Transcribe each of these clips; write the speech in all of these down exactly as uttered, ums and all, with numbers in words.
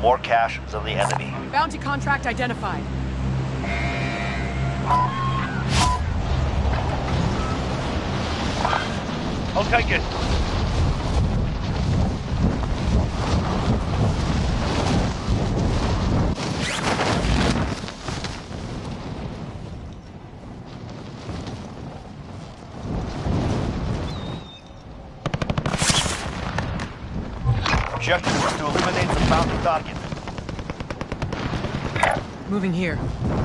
more cash than the enemy. Bounty contract identified. I'll take it. Objective is to eliminate the bounty target. Moving here.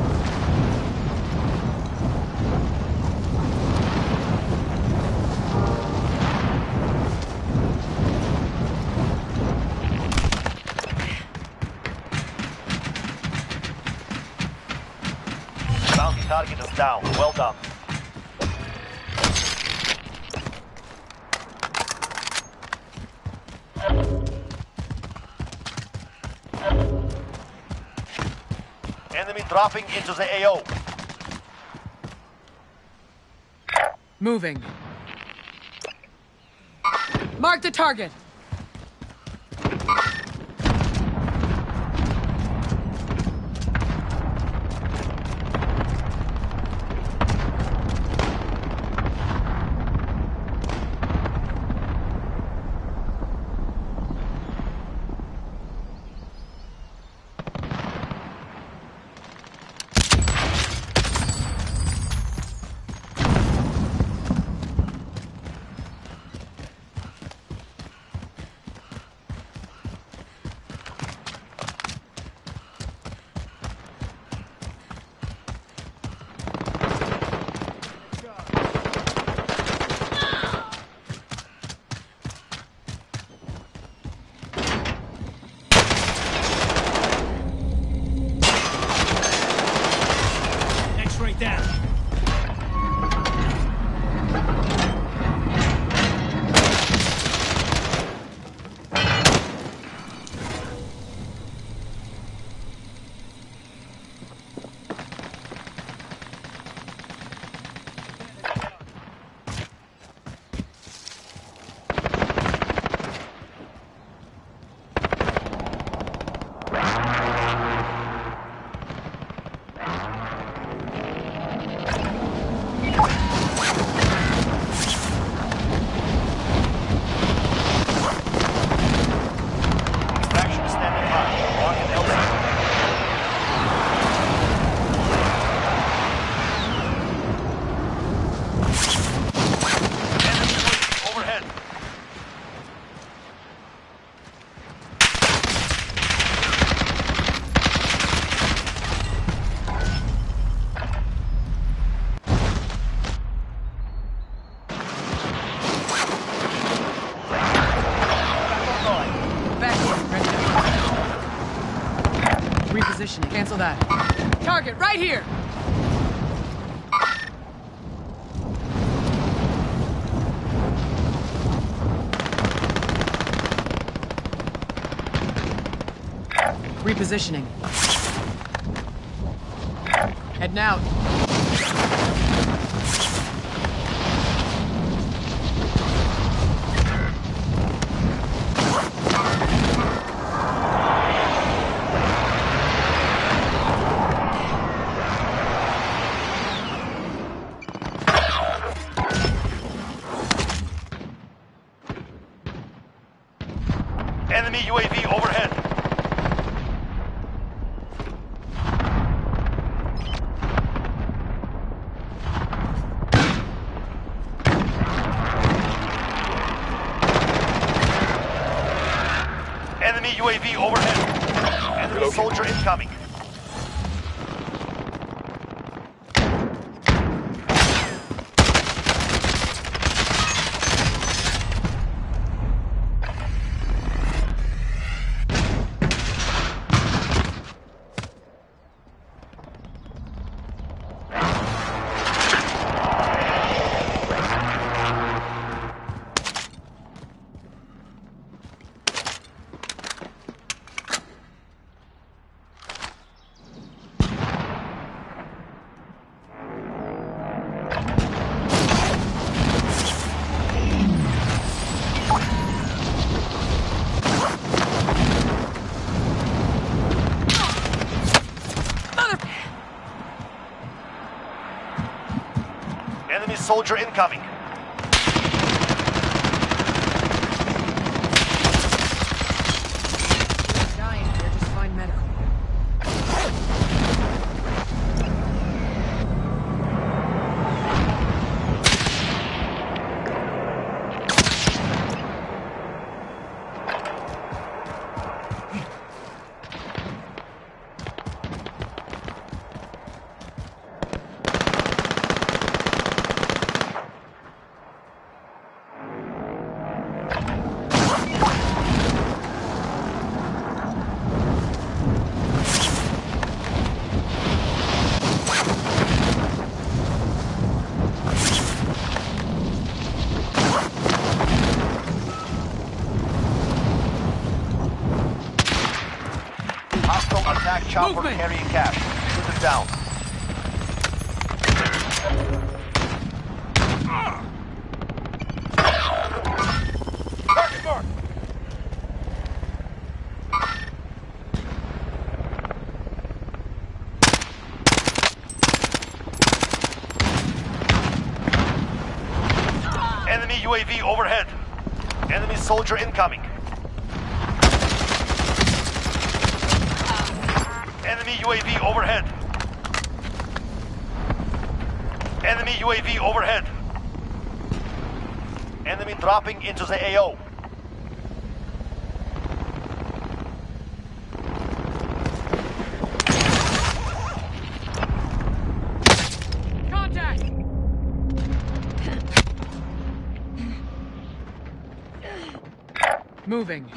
Bounty target is down. Well done. Enemy dropping into the A O. Moving. Mark the target. Repositioning. Cancel that. Target right here. Repositioning. Heading out. Enemy U A V overhead. Enemy U A V overhead. Enemy Hello. soldier incoming. soldier incoming. Dying here, just find medical. Hostile attack chopper Movement. carrying cash. Shoot it down. Target mark. Enemy U A V overhead. Enemy soldier incoming. Enemy U A V overhead. Enemy U A V overhead. Enemy dropping into the A O. Contact! Moving.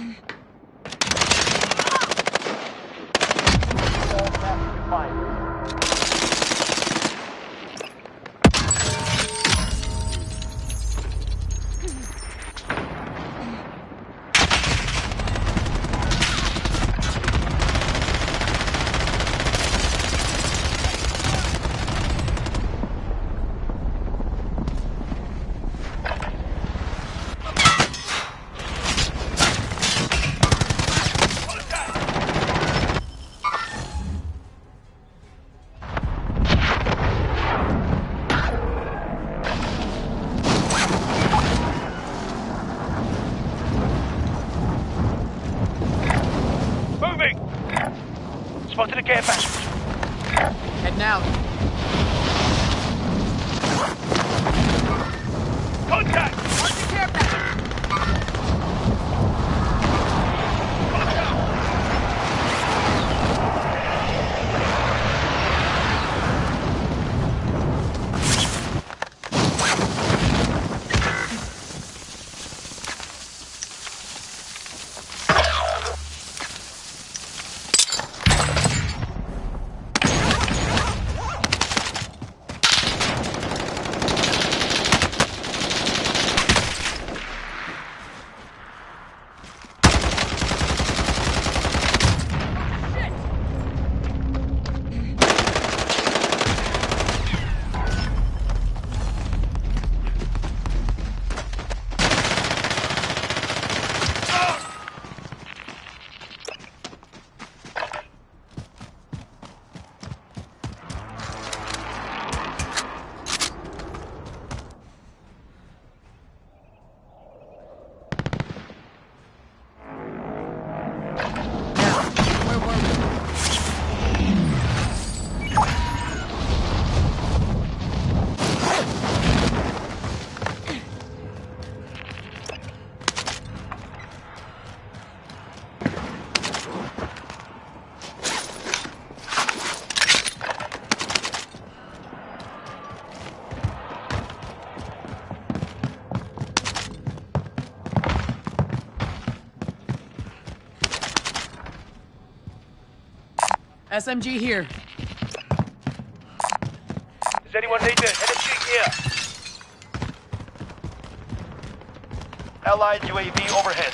Spotted a care package. Heading out. Contact! Marking care package. S M G here. Does anyone need an energy here? Allied U A V overhead.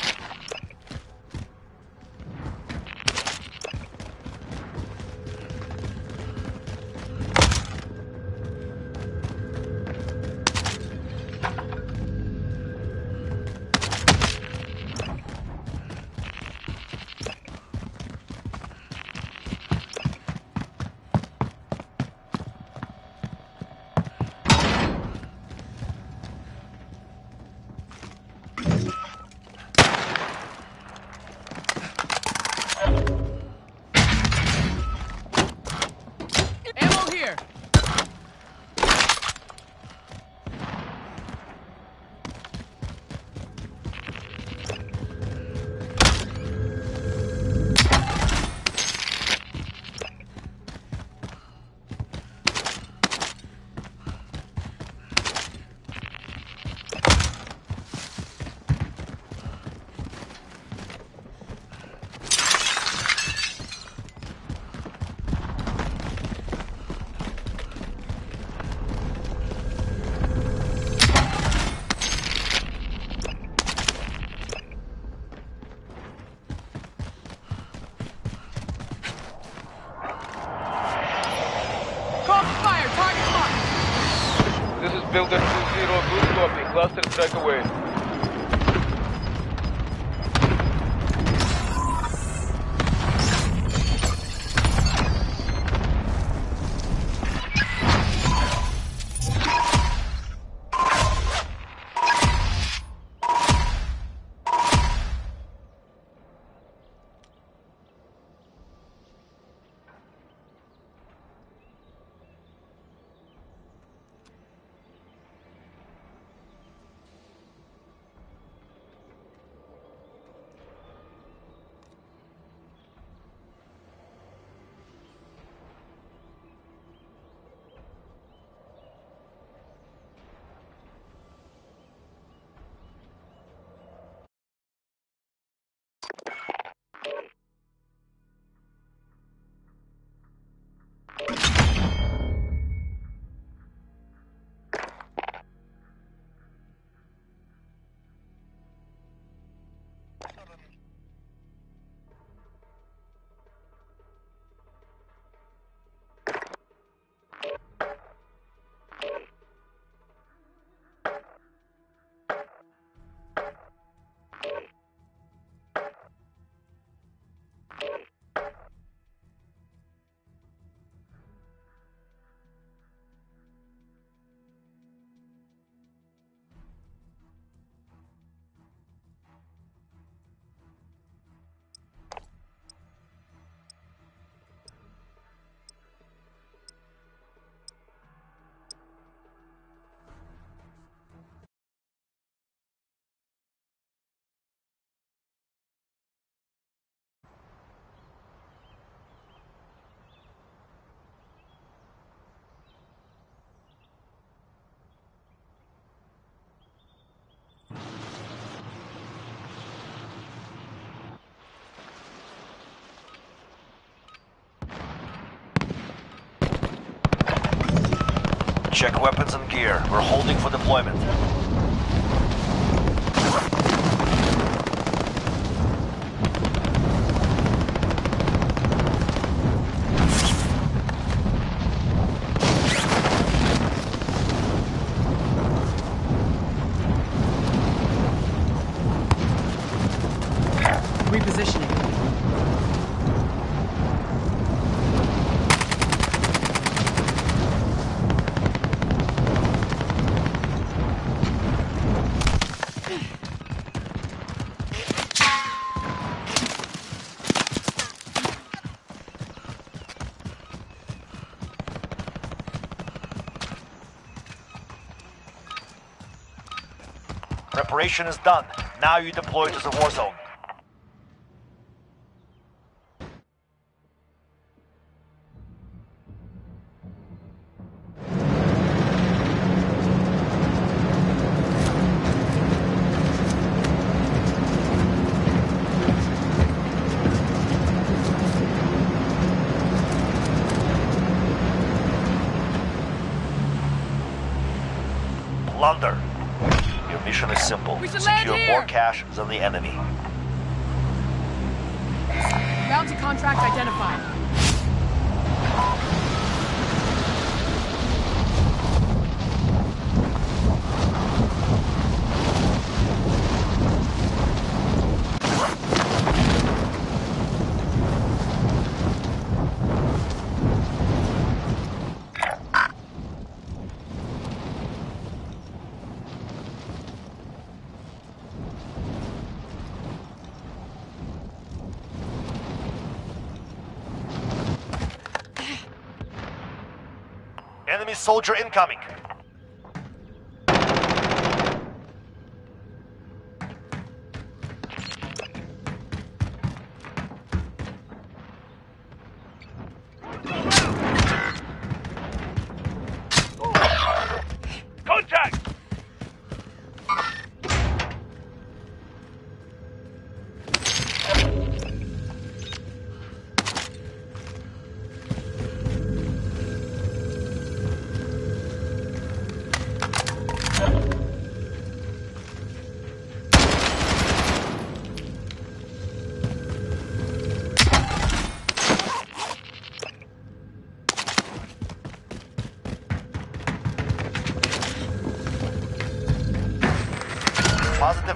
Builder two zero, good copy. Cluster strike away. Check weapons and gear. We're holding for deployment. Repositioning. Preparation is done. Now you deploy to the war zone. Plunder. Your mission is simple. We should land Secure here. more cash than the enemy. Bounty contract identified. Enemy soldier incoming. Contact!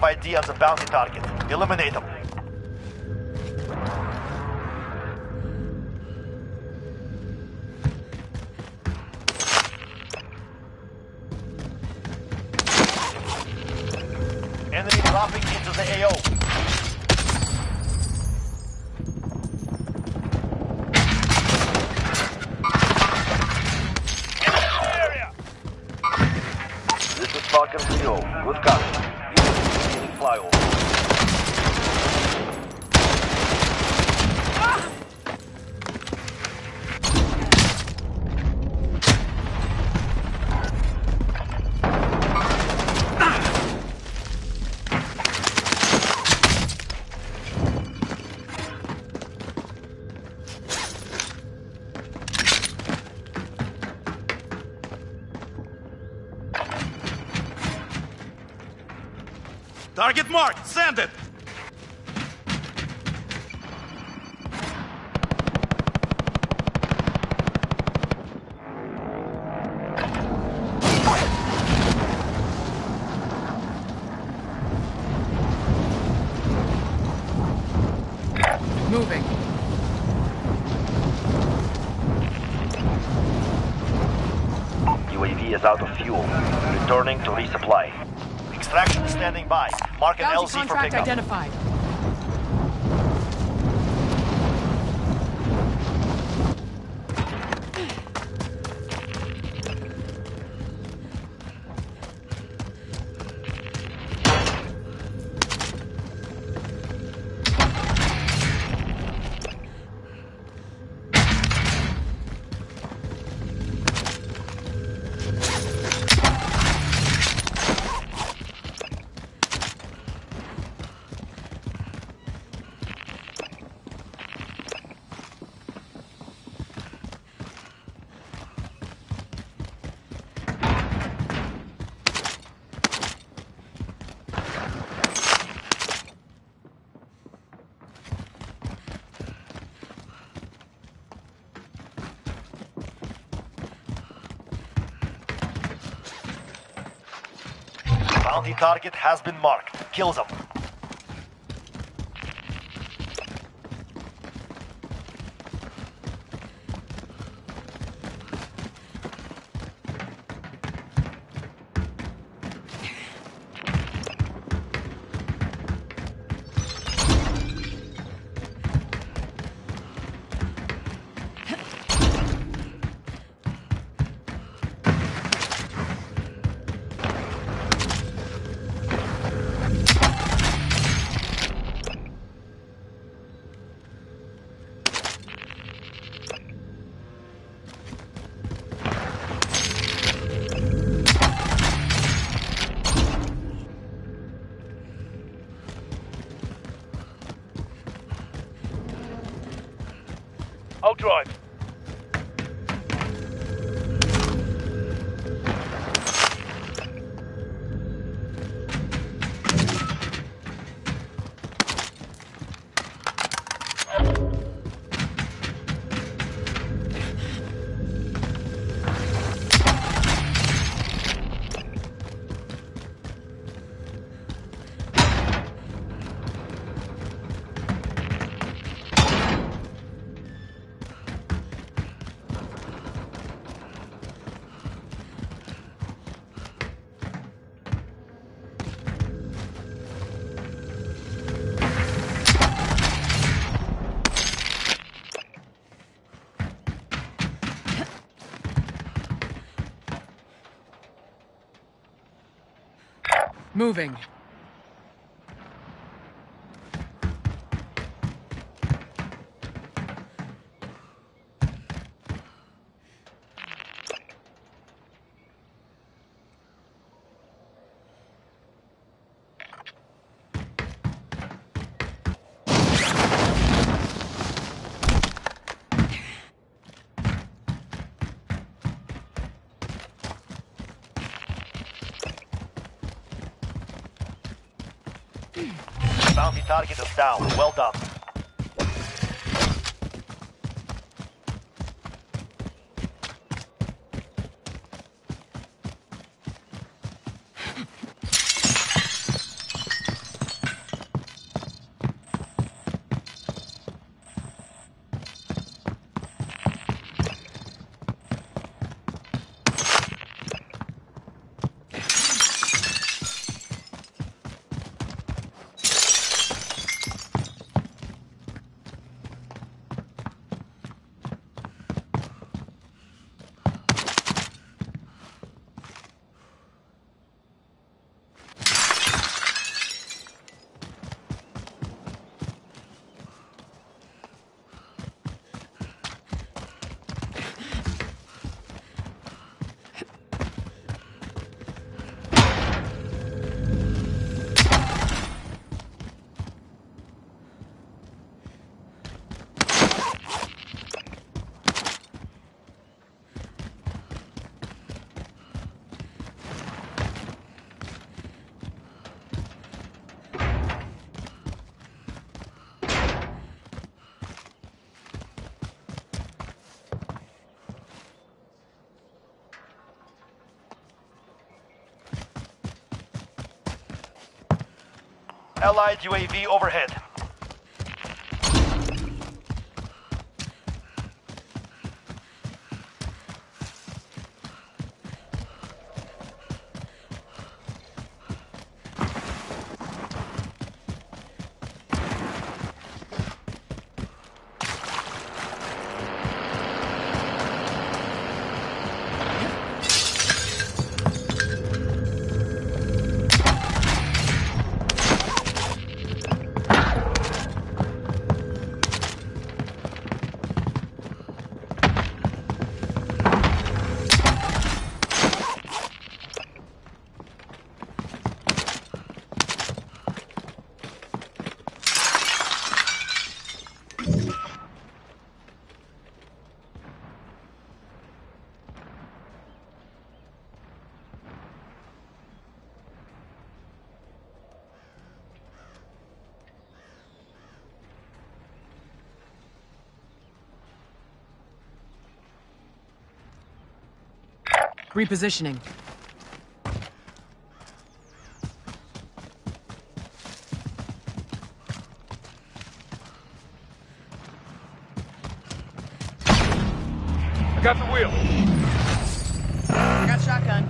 of I D on the bounty target. Eliminate them. Enemy dropping into the A O. This is Falcon three oh. Good copy. Beginning flyover. Target marked! Send it! Moving. U A V is out of fuel. Returning to resupply. Extraction standing by. Mark an L Bounty Z for contract pickup. identified. Bounty target has been marked. Kill them. I'll drive. Moving. Bounty target is down. Well done. Allied U A V overhead. Repositioning. I got the wheel. I got shotgun.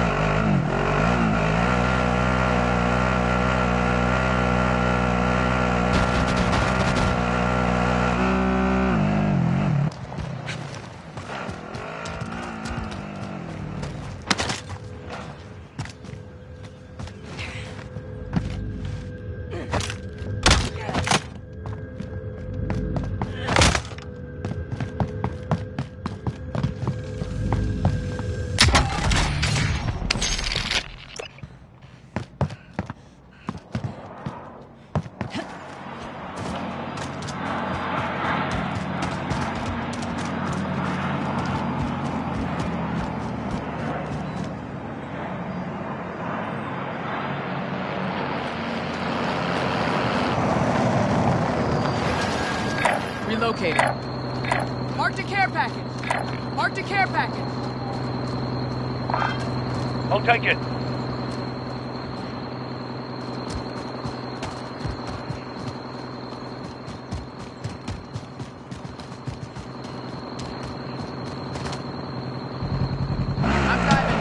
Relocating. Marked a care package. Marked a care package. I'll take it. I'm driving.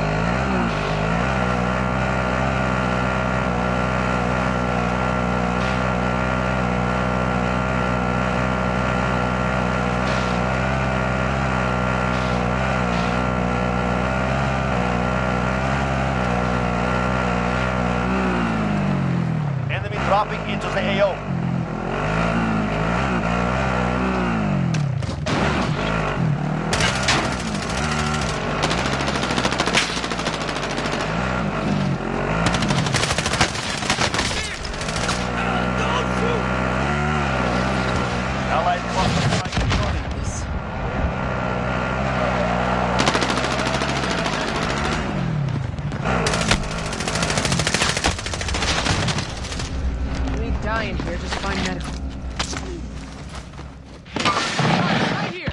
Dropping into the A O. Allied cluster strike incoming. This. Dying here, just find medical. Right here.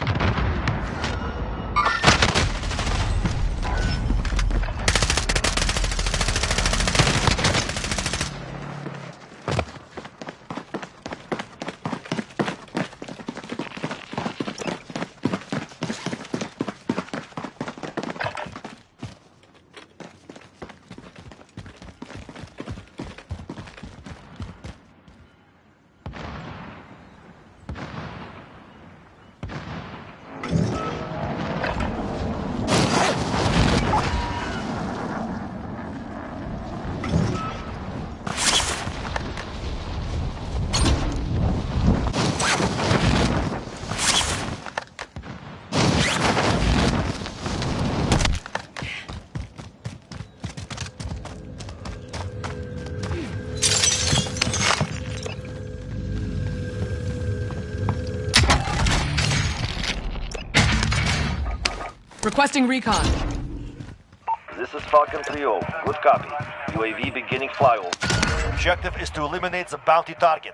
Requesting recon. This is Falcon three oh. Good copy. U A V beginning flyover. Objective is to eliminate the bounty target.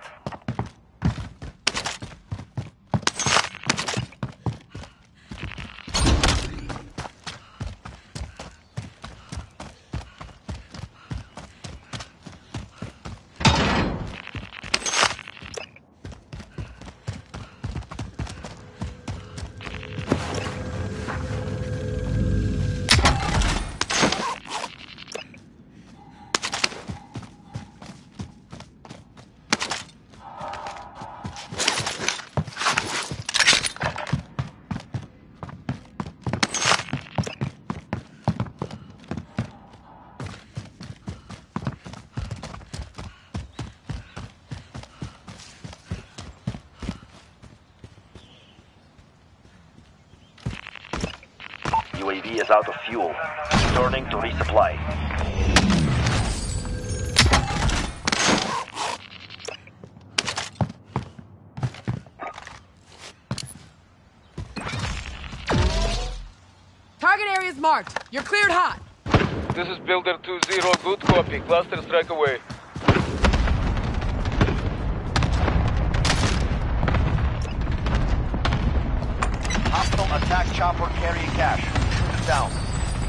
U A V is out of fuel. Returning to resupply. Target area is marked. You're cleared hot. This is Builder two zero. Good copy. Cluster strike away. Hostile attack chopper carrying cash. Shoot it down.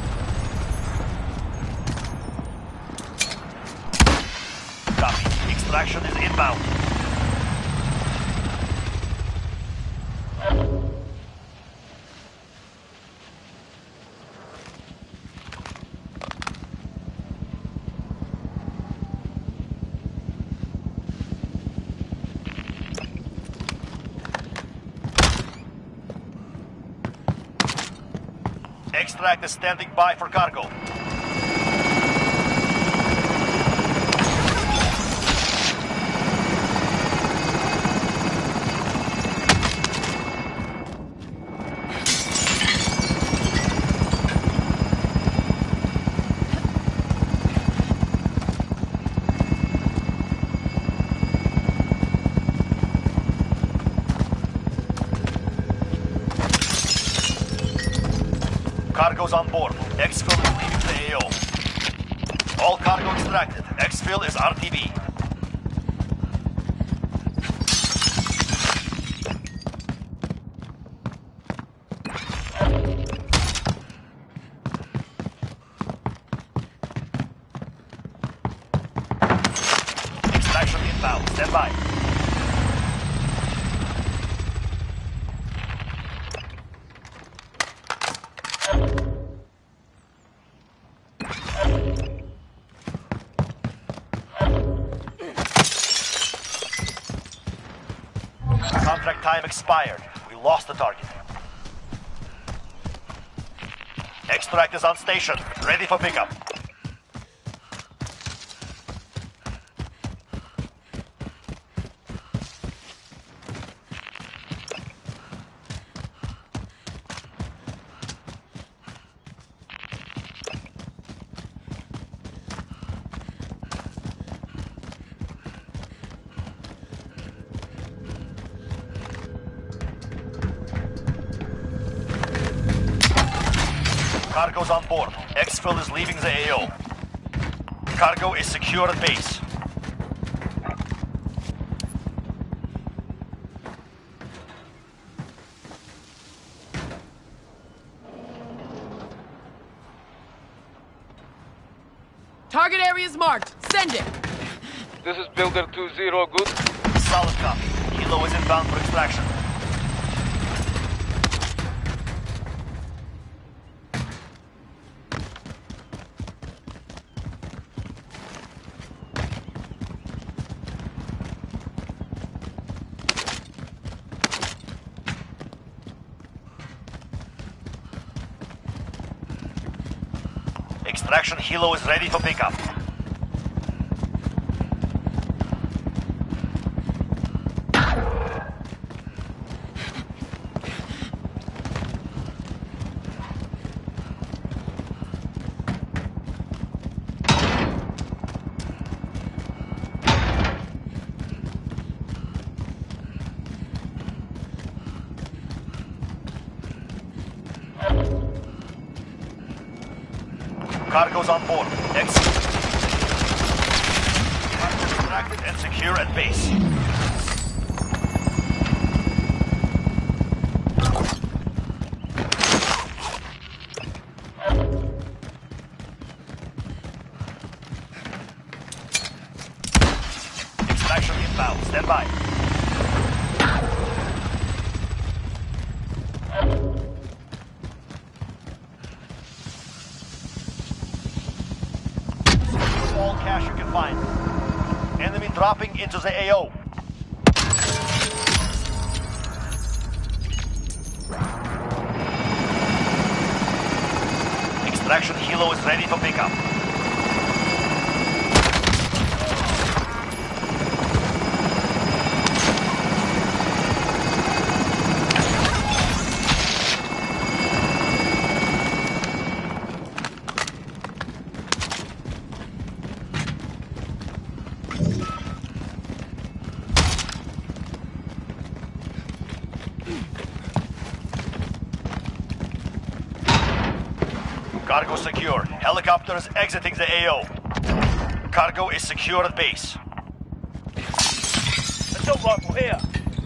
Copy. Extraction is inbound. Extract is standing by for cargo. Cargo's on board. Exfil is leaving the A O. All cargo extracted. Exfil is R T B. Extraction inbound. Stand by. Contract time expired. We lost the target. Extract is on station. Ready for pickup. Cargo's on board. Exfil is leaving the A O. Cargo is secure at base. Target area is marked. Send it. This is Builder two zero. Good. Solid copy. Kilo is inbound for extraction. Extraction helo is ready for pickup. Cargo's on board. Exit. Cargo extracted and secure at base. Extraction inbound. Stand by. All cash you can find. Enemy dropping into the A O. Extraction helo is ready for pickup. Cargo secure. Helicopters exiting the A O. Cargo is secure at base. Assault rifle here.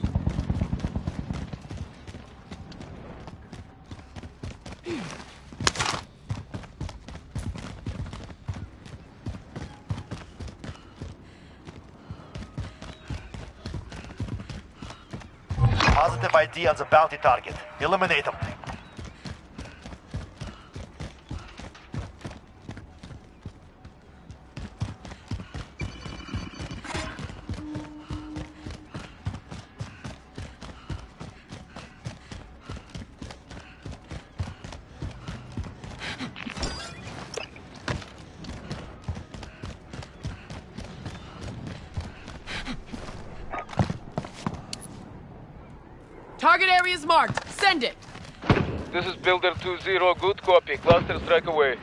Positive I D on the bounty target. Eliminate them. Target area is marked. Send it. This is Builder two zero, good copy. Cluster strike away.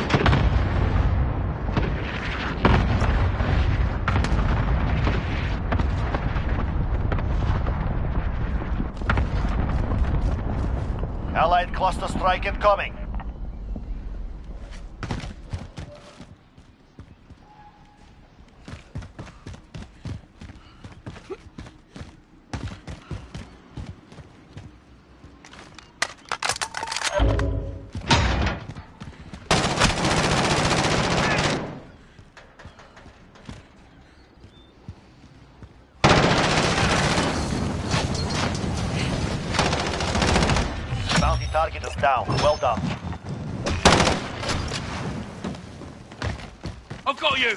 Allied cluster strike incoming. Bounty target is down. Well done. I've got you!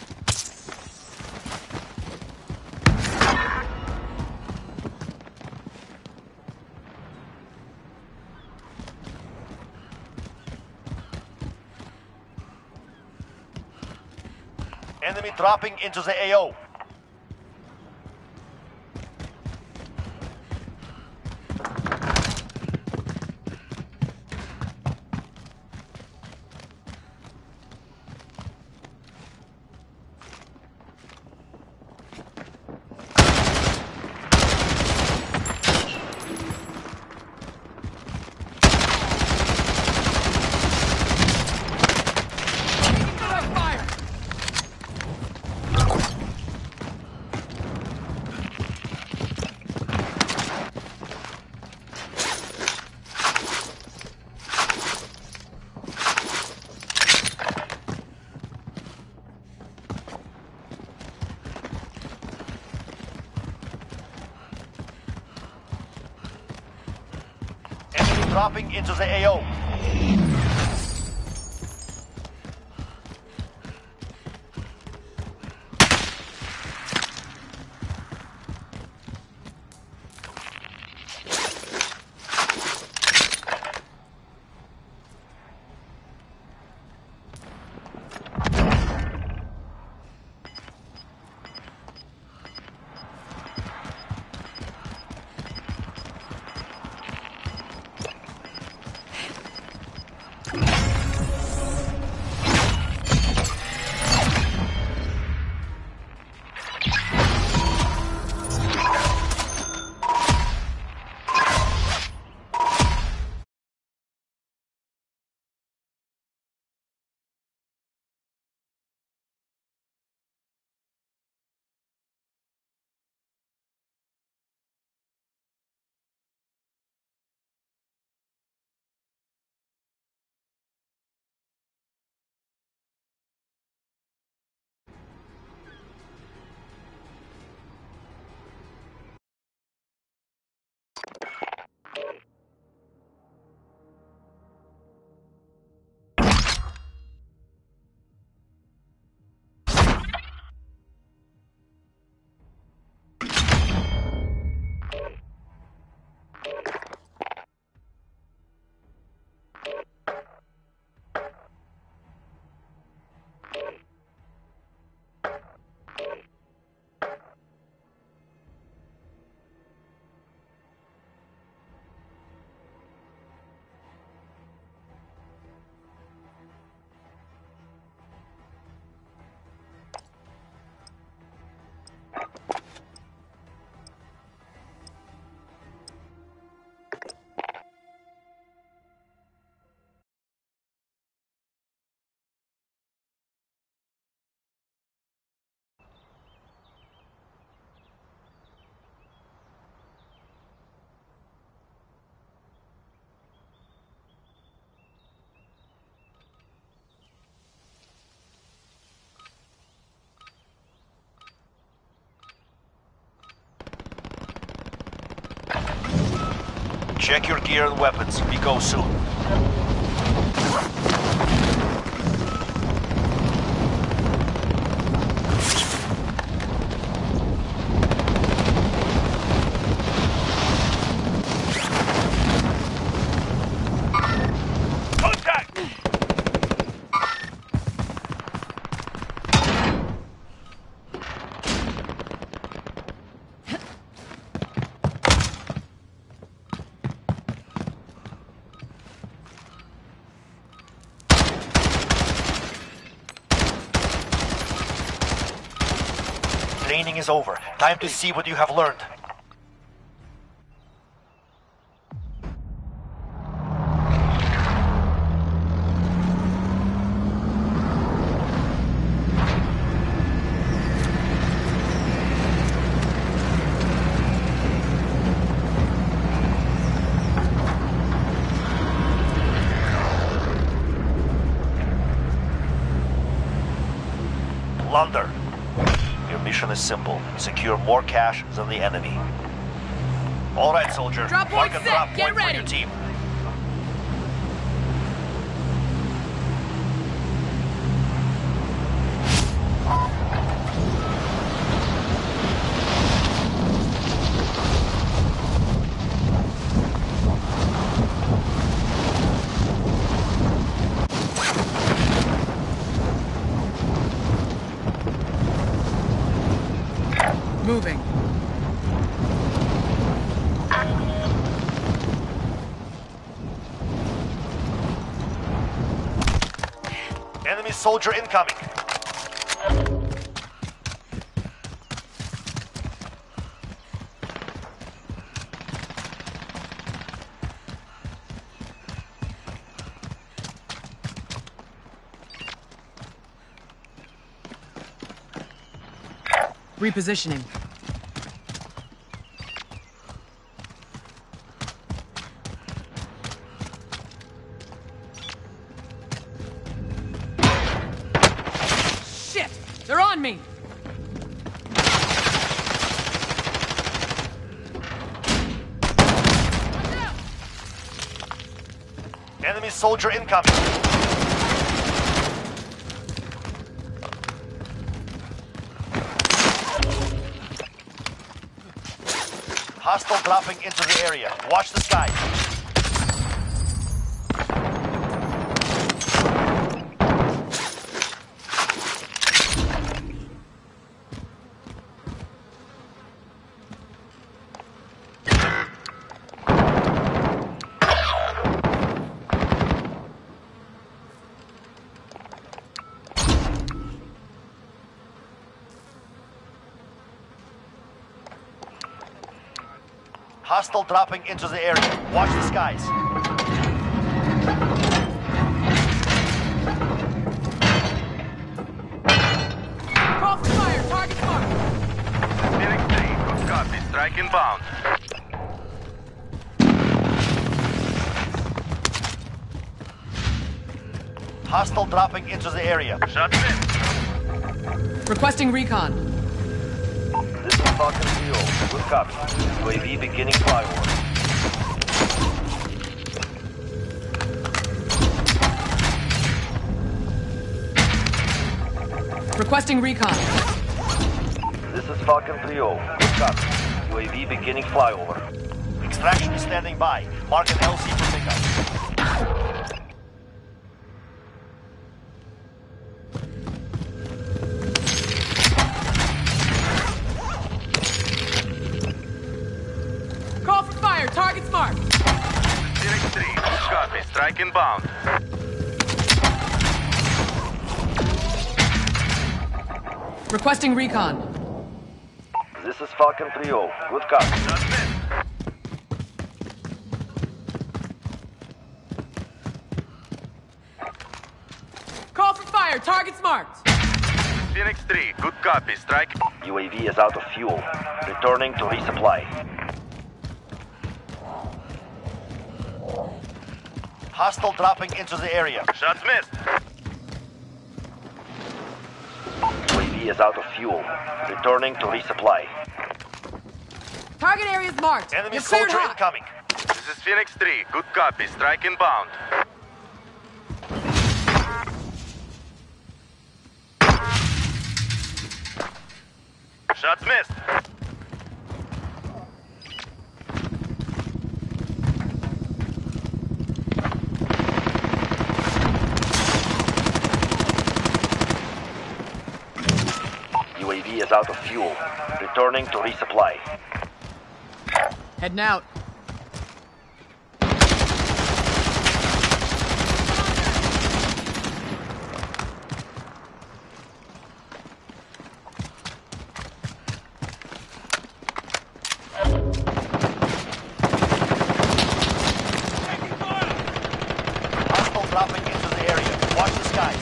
Enemy dropping into the A O. Fire! Enemy dropping into the A O. Check your gear and weapons. We go soon. Training is over. Time to see what you have learned. Plunder. Your mission is simple. Secure more cash than the enemy. All right, soldier. Drop Mark point a drop set. Get point ready. for your team. Moving. Enemy soldier incoming. Repositioning. Shit! They're on me! Enemy soldier incoming. Hostile dropping into the area. Watch the skies. Hostile dropping into the area. Watch the skies. Call for fire! Target marked! Phoenix three, good copy. Strike inbound. Hostile dropping into the area. Shots in. Requesting recon. This is Falcon three oh. Good copy. U A V beginning flyover. Requesting recon. This is Falcon three oh. Good copy. U A V beginning flyover. Extraction is standing by. Mark an L C for pickup. Call for fire! Target's marked! Phoenix three, good copy. Strike inbound. Requesting recon. This is Falcon three oh. Good copy. Shots in. Call for fire! Target's marked! Phoenix three, good copy. Strike. U A V is out of fuel. Returning to resupply. Hostile dropping into the area. Shots missed. U A V is out of fuel. Returning to resupply. Target area's marked. Enemy You're cleared soldier hot. incoming. This is Phoenix three, good copy. Strike inbound. Shot missed. U A V is out of fuel. Returning to resupply. Heading out. Hostile dropping into the area. Watch the skies.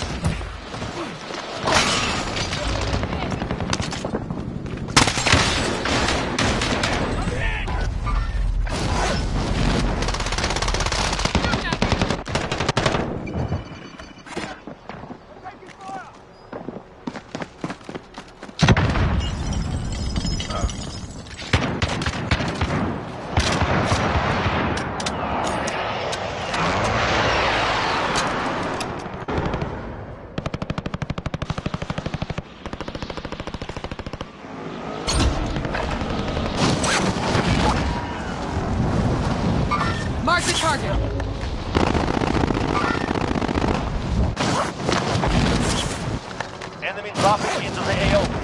Mark the target. Enemy dropping into the A O.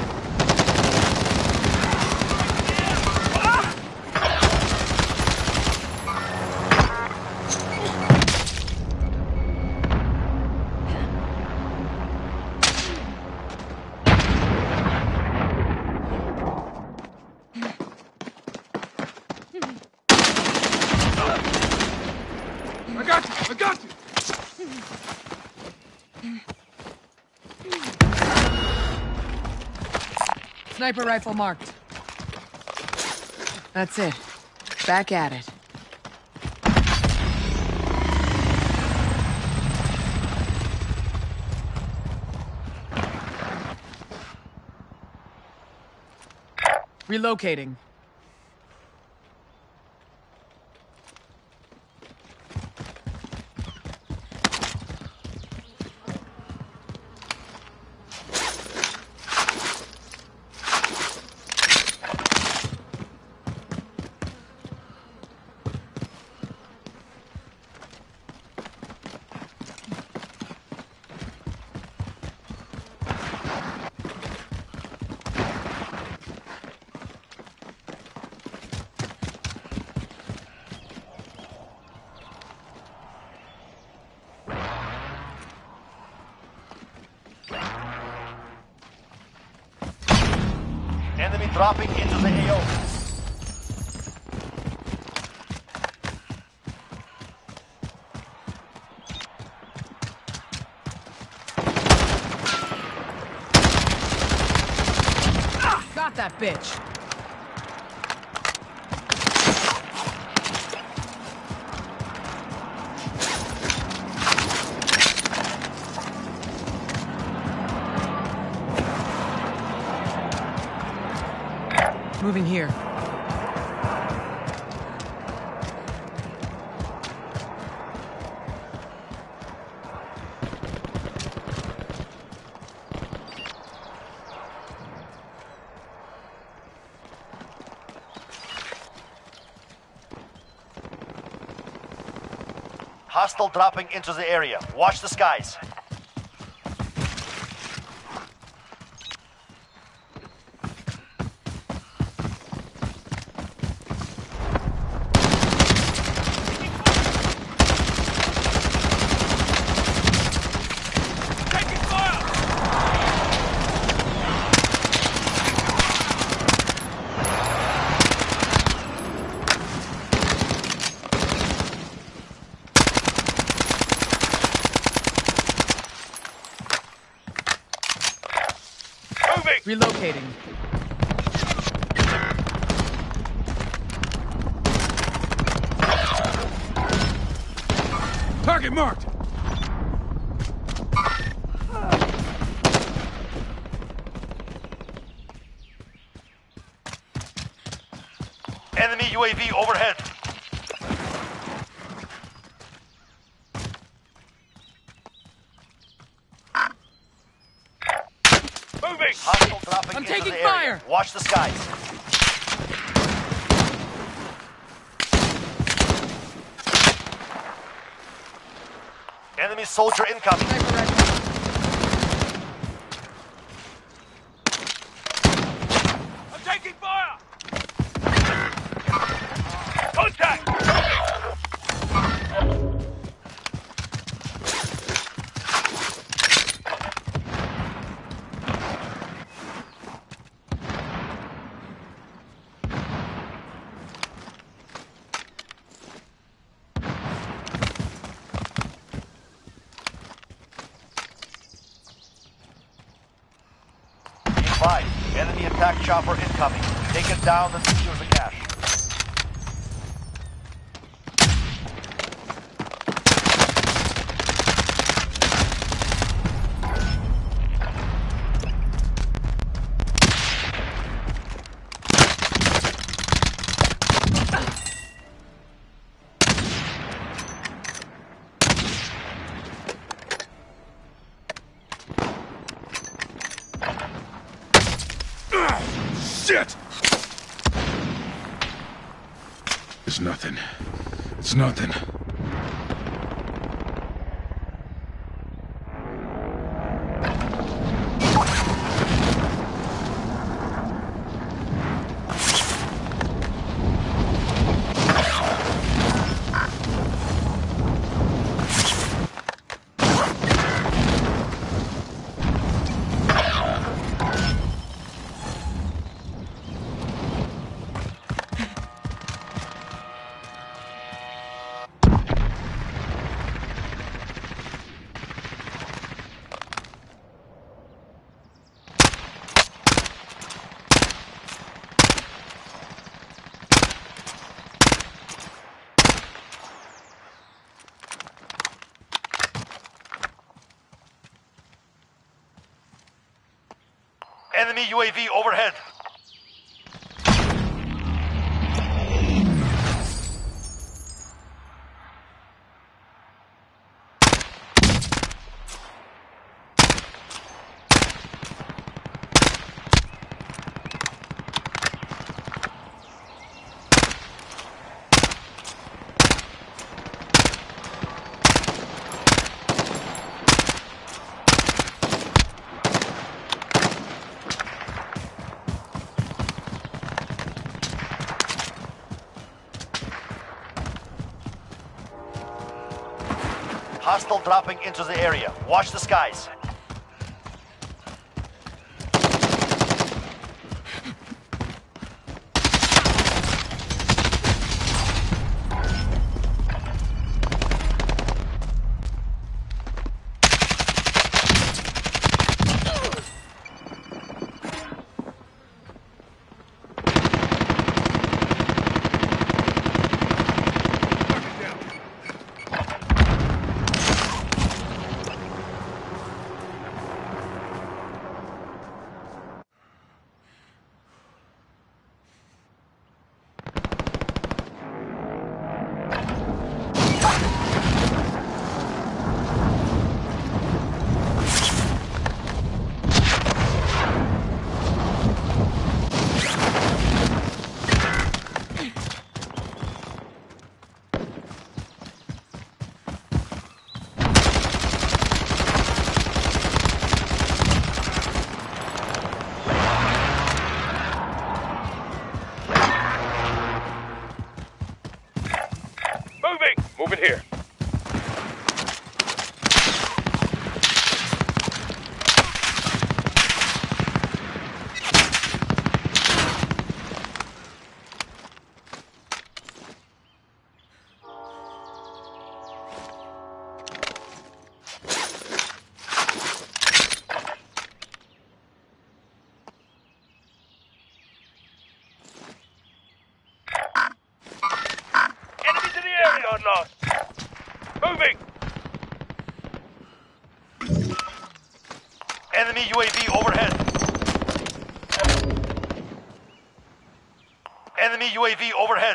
I got you! I got you! Sniper rifle marked. That's it. Back at it. Relocating. Enemy dropping into the A O. Got that bitch. Moving here. Hostile dropping into the area. Watch the skies. Relocating. Target marked! Enemy U A V overhead. Hostile dropping I'm into taking the area. fire. Watch the skies. Enemy soldier incoming. Sniper ready. I'm taking fire! Contact! Five. Enemy attack chopper incoming. Take it down and secure the cache. Shit! It's nothing. It's nothing. Enemy U A V overhead. Hostile dropping into the area. Watch the skies. Moving here. Enemies in the area! Not lost. Moving! Enemy U A V overhead. Enemy U A V overhead.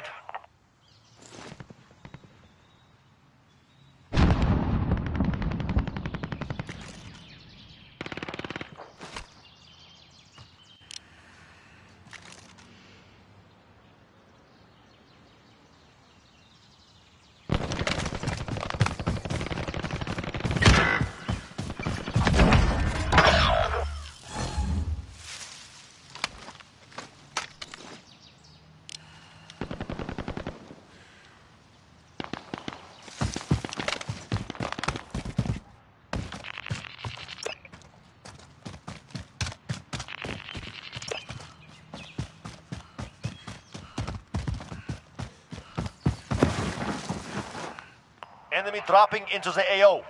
Enemy dropping into the A O.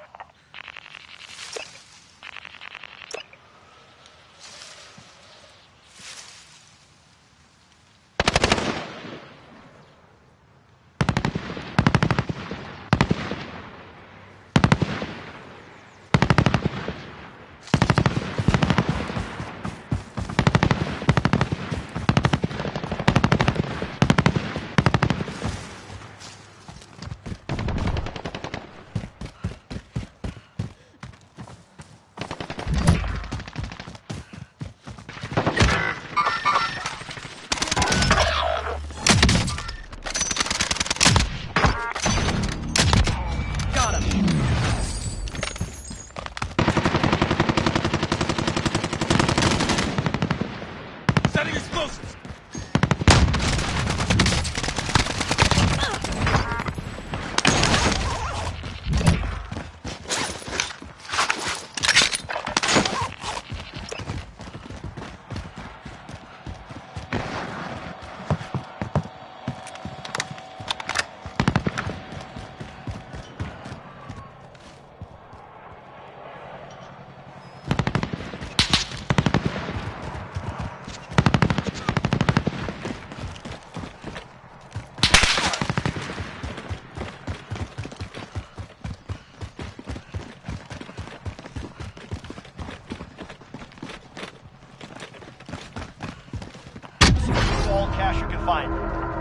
All cash you can find.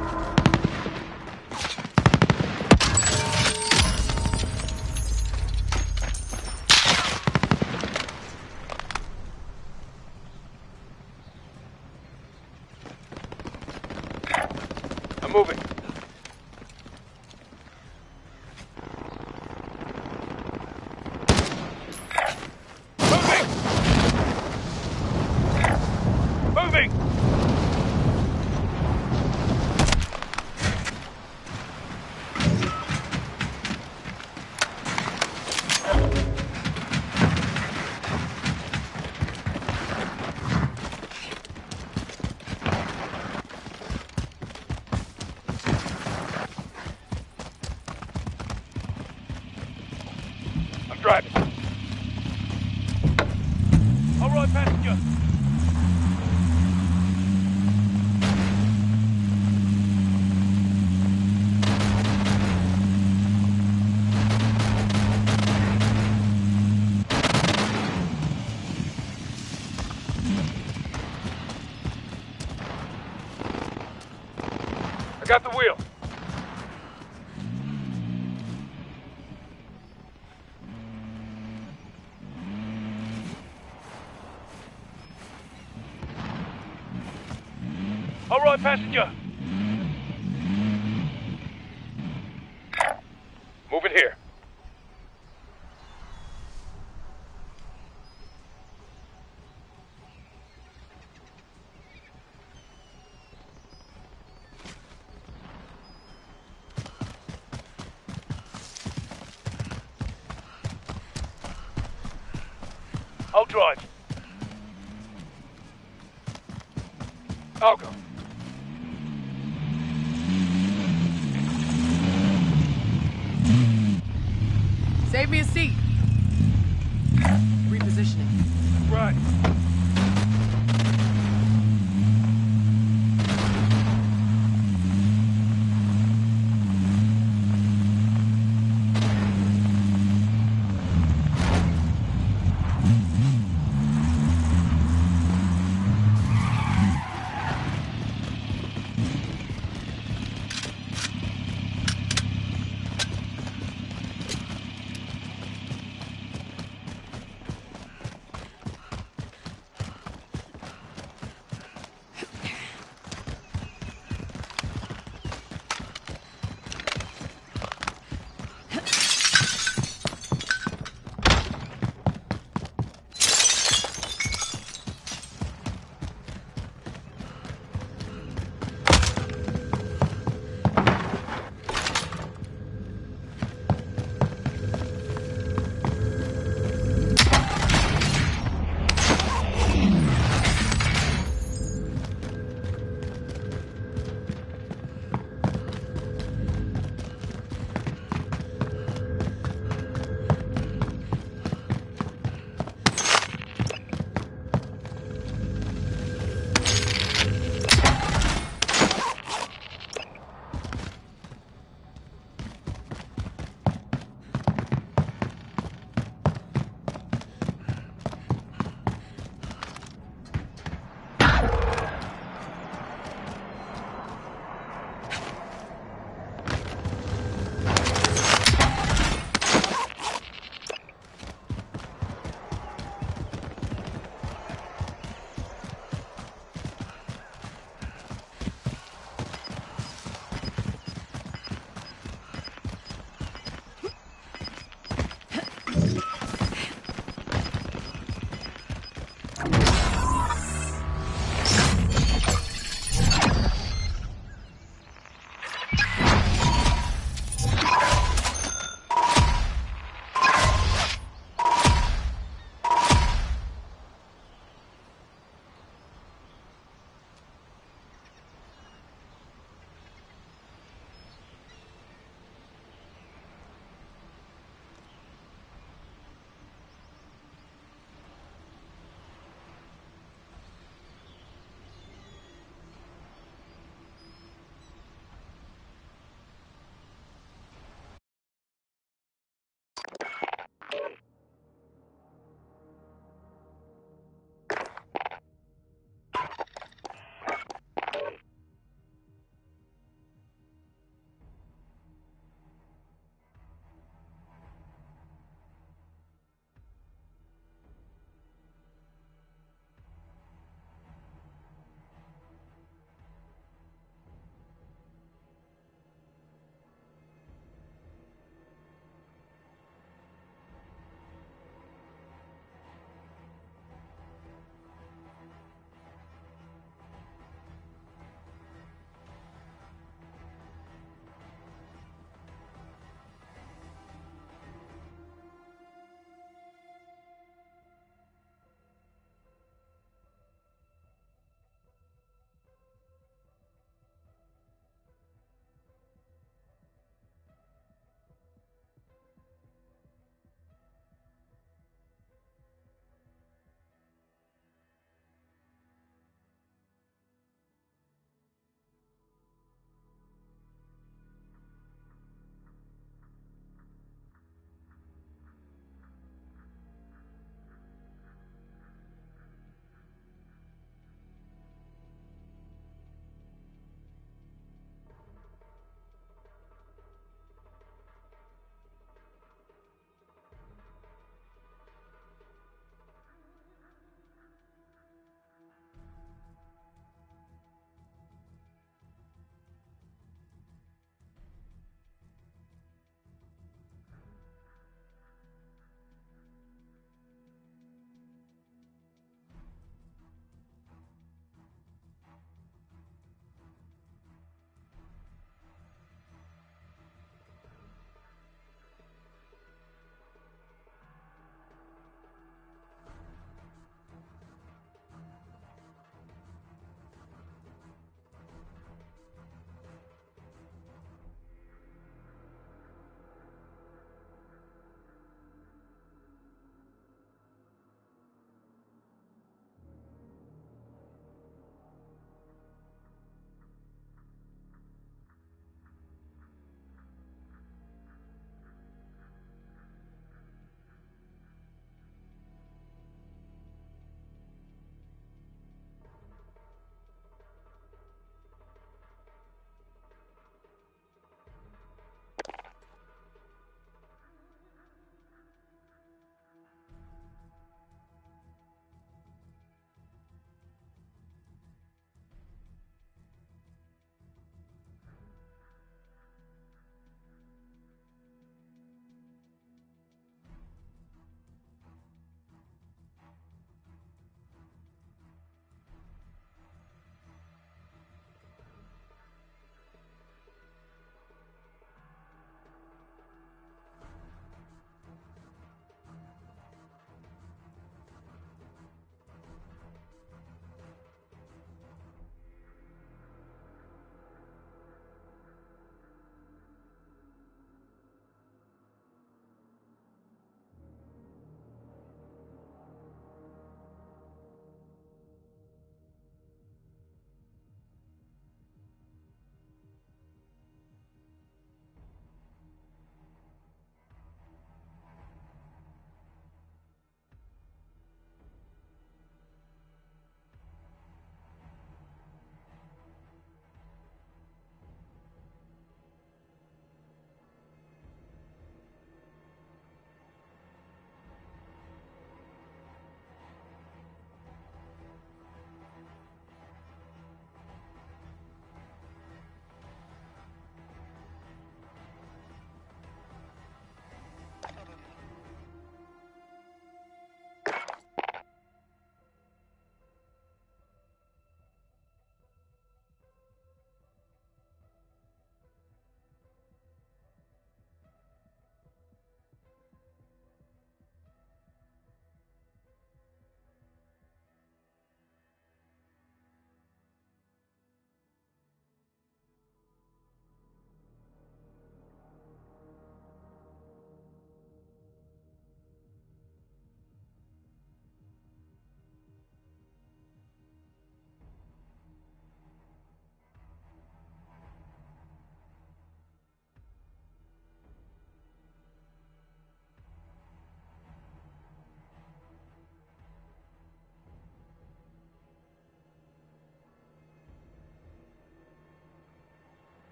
I'm moving. Moving! Moving! I'm driving. All right, passenger. I got the wheel. All right, passenger. Moving here. I'll drive. I'll go. Save me a seat. Repositioning. Right.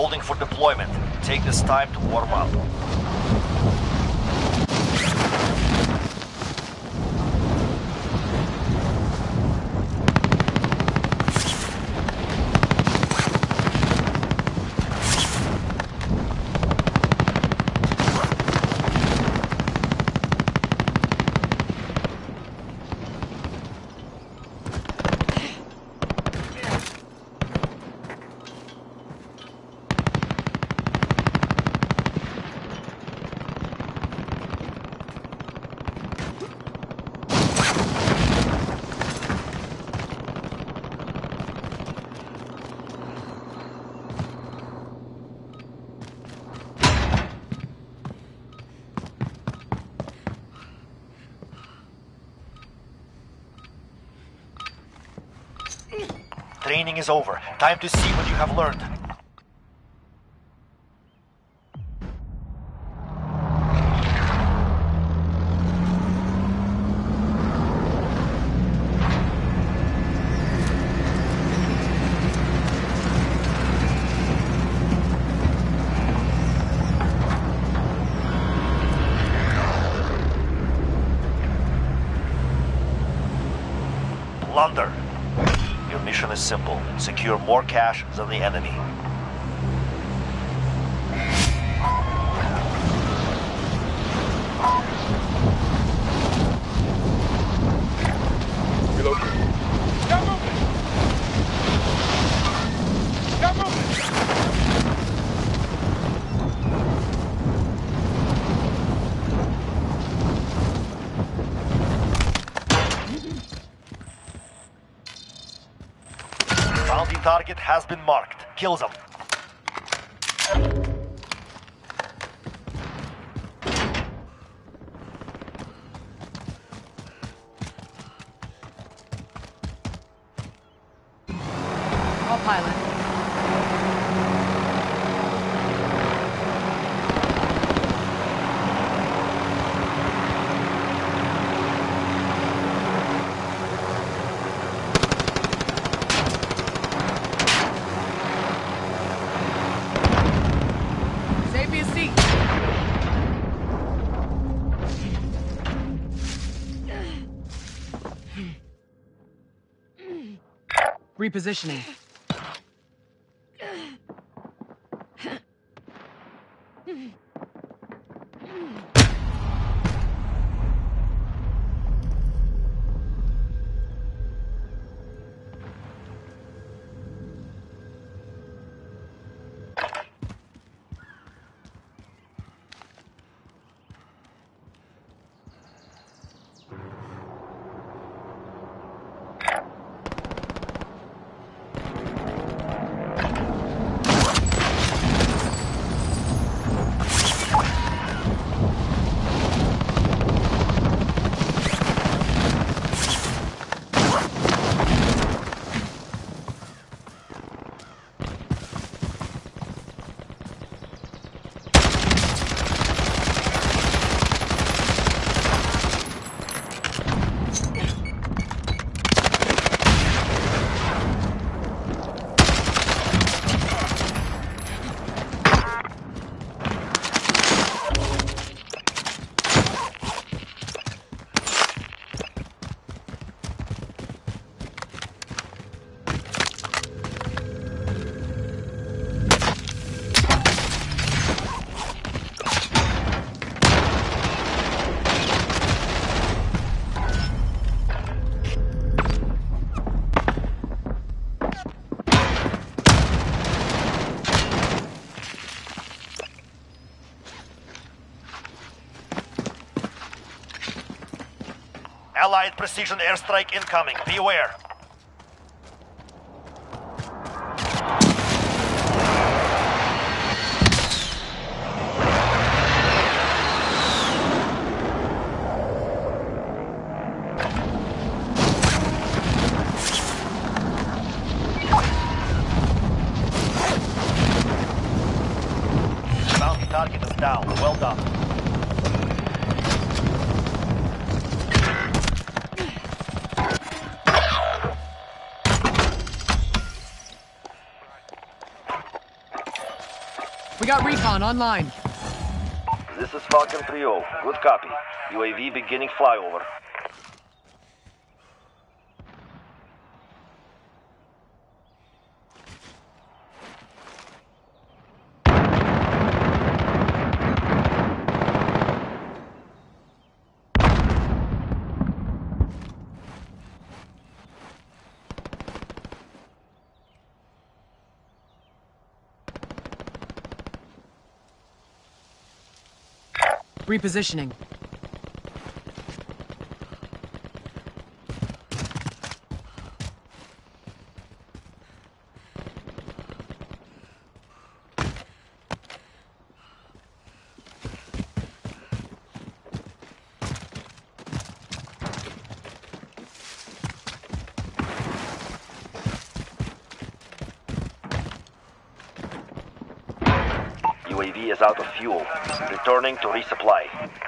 holding for deployment. Take this time to warm up. Training is over. Time to see what you have learned. Plunder. Your mission is simple. Secure more cash than the enemy. Relocating. Stop moving! Stop moving! Bounty target has been marked. Kill them. All pilot. Save me a seat. Repositioning. Allied precision airstrike incoming. Be aware. Bounty target is down. Well done. got recon online. This is Falcon three oh. Good copy. U A V beginning flyover. Repositioning. U A V is out of fuel. Returning to resupply.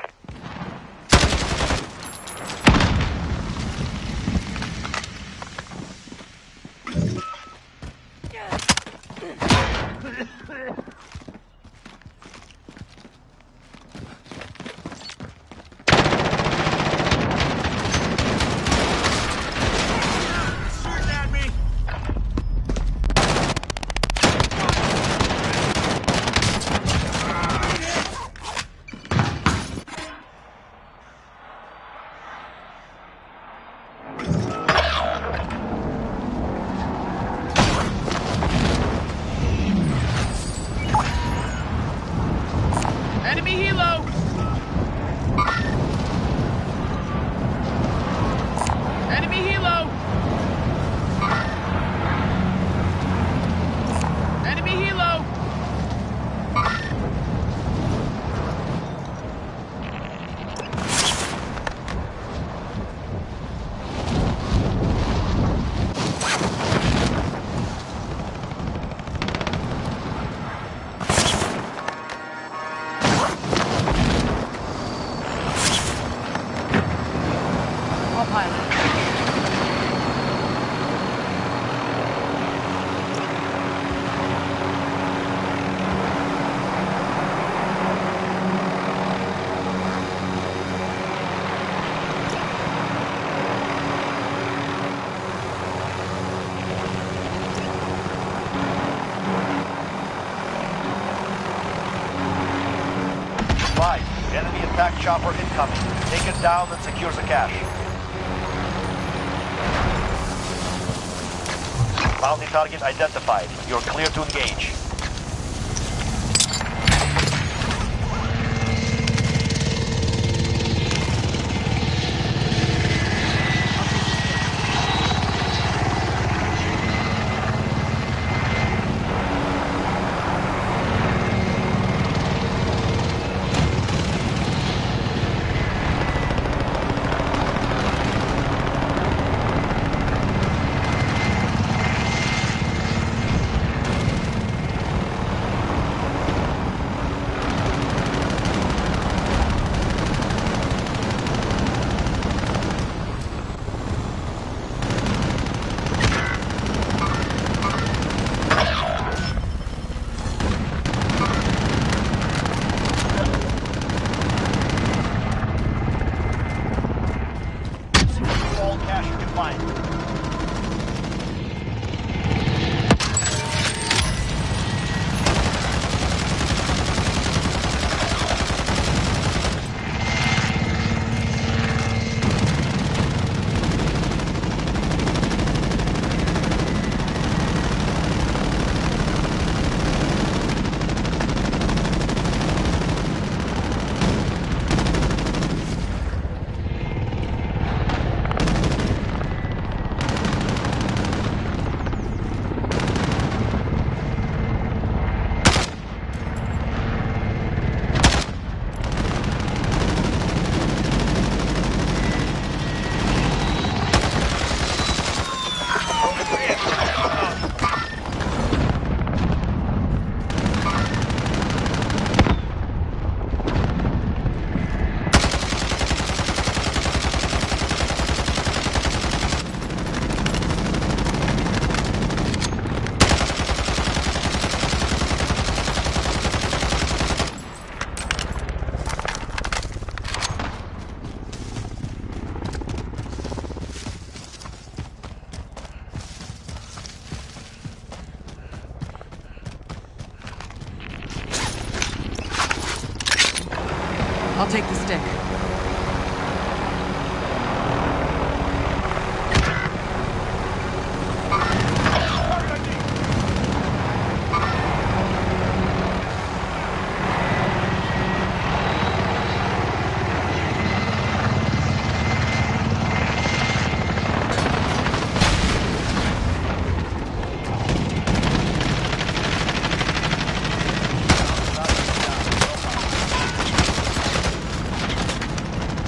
Enemy helo! Enemy helo! Enemy helo! Autopilot. Five. Enemy attack chopper incoming. Take it down and secure the cache. Bounty target identified. You're clear to engage.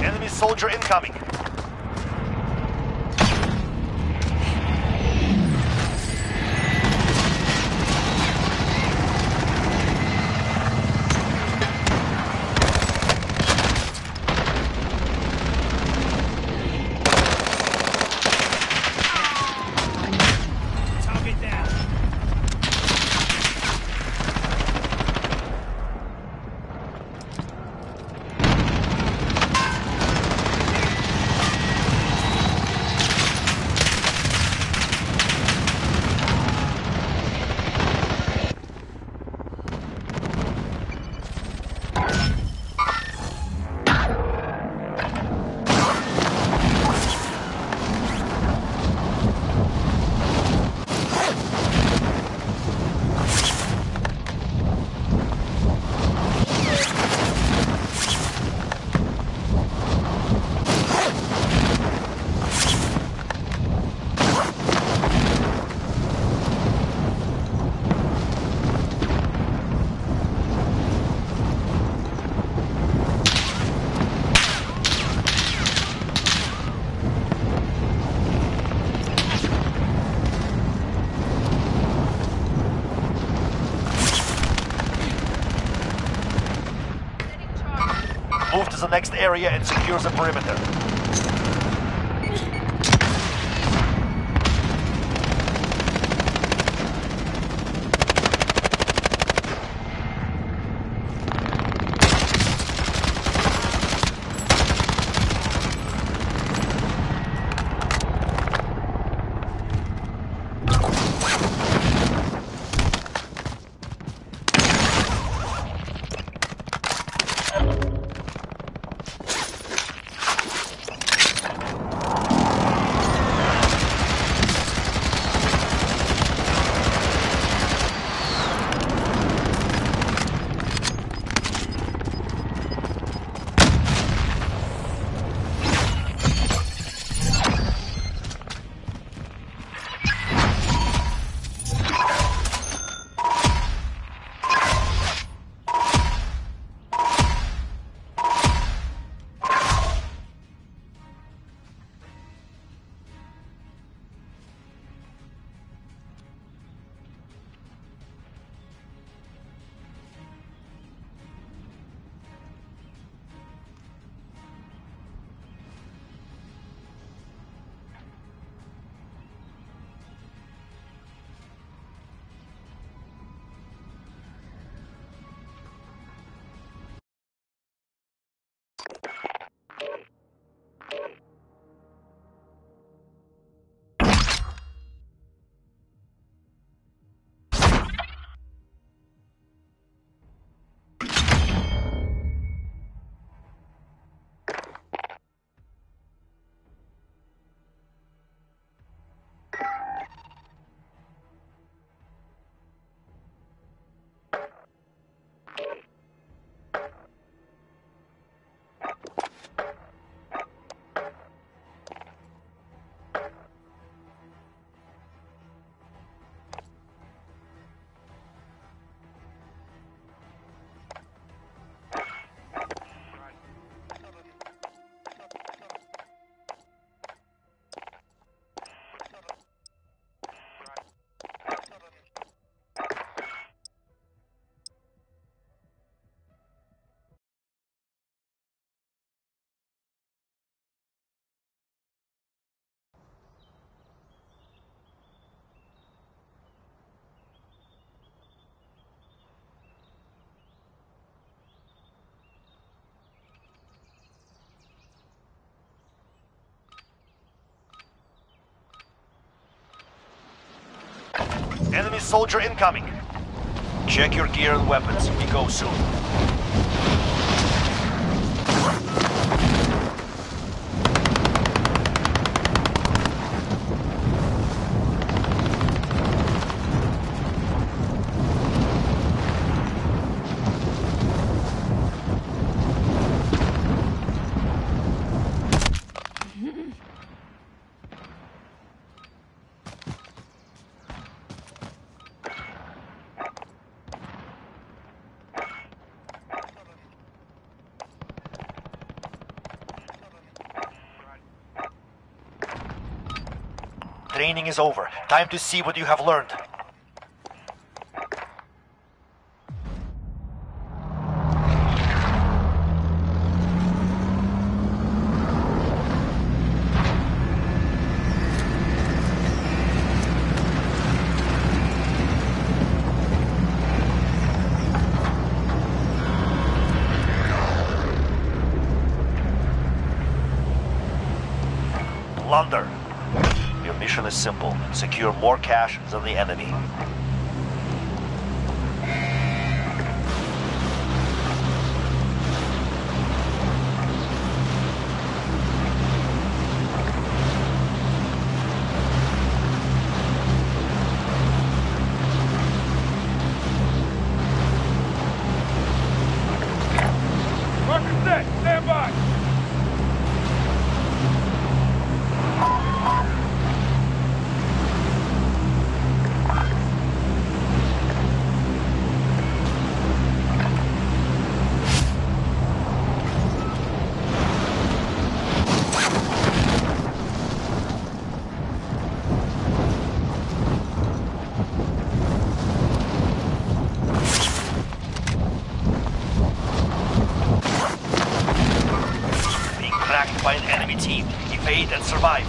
Enemy soldier incoming. Move to the next area and secure the perimeter. Enemy soldier incoming. Check your gear and weapons. We go soon. Training is over. Time to see what you have learned. Plunder. Your mission is simple. Secure more cash than the enemy. Marker set, stand by. By an enemy team. Evade and survive.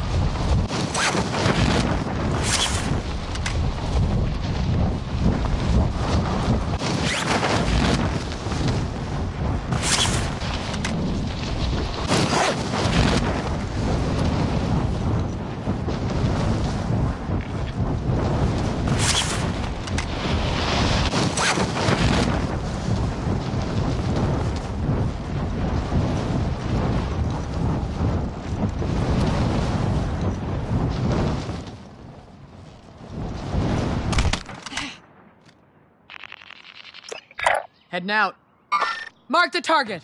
Heading out. Mark the target.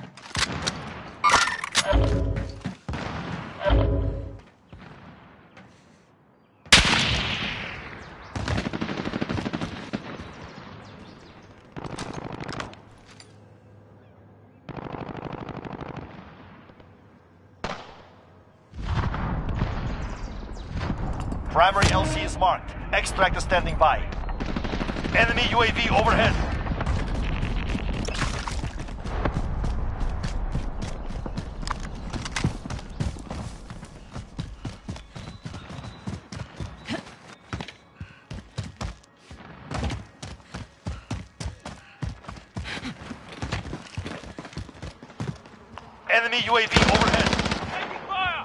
Primary L C is marked. Extract is standing by. Enemy U A V overhead. Enemy U A V overhead. Taking fire.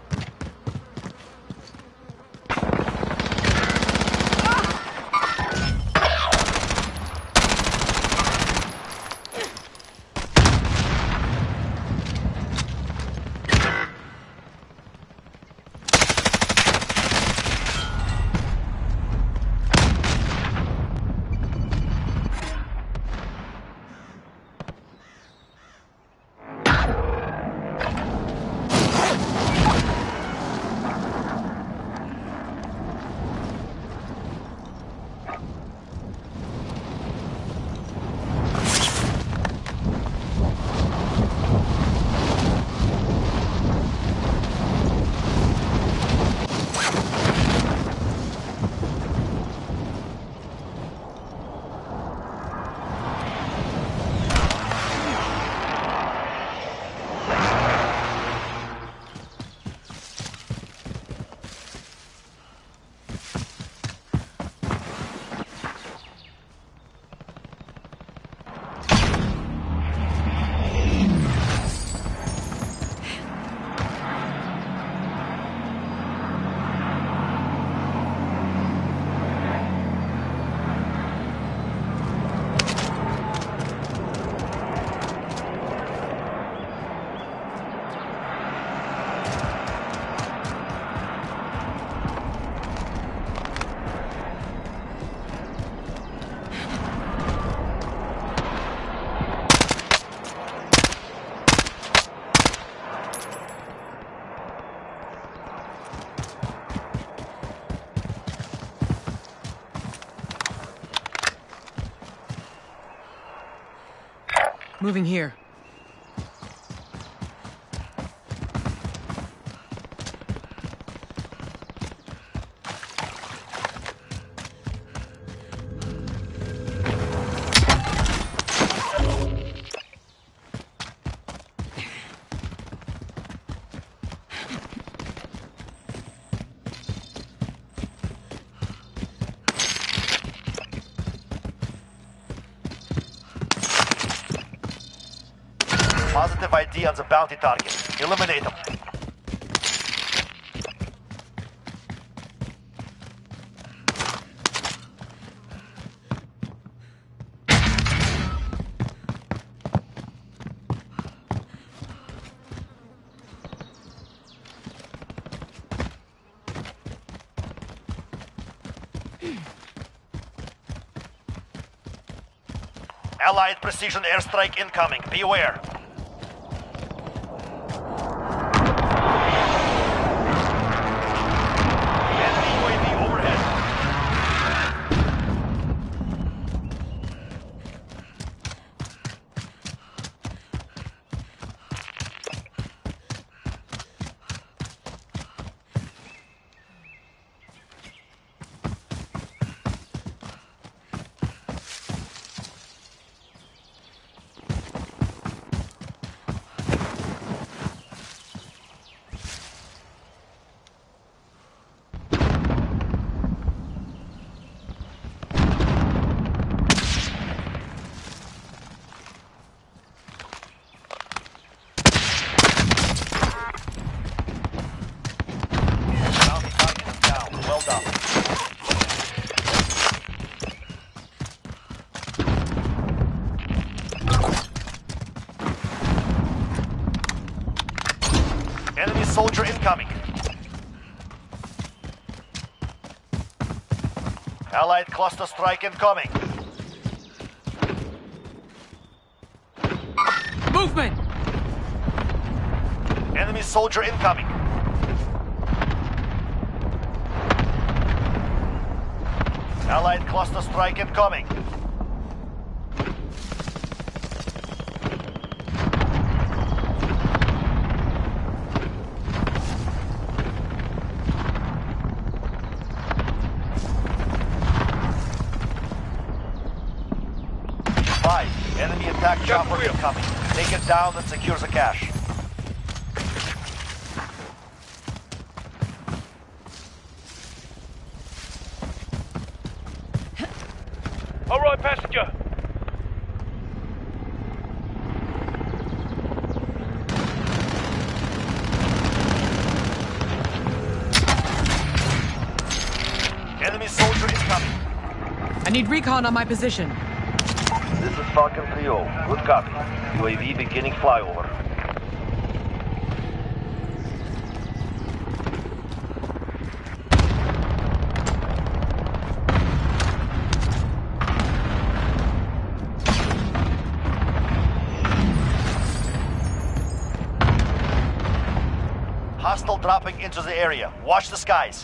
Moving here. D on the bounty target. Eliminate them. Allied precision airstrike incoming. Beware. Enemy U A V overhead. Bounty target is down. Well done. Enemy soldier incoming. Allied cluster strike incoming. Movement! Enemy soldier incoming. Allied cluster strike incoming. Five. Enemy attack chopper incoming. Take it down and secure the cache. All right, passenger. Enemy soldier incoming. I need recon on my position. This is Falcon three oh. Good copy. U A V beginning flyover. Hostile dropping into the area. Watch the skies.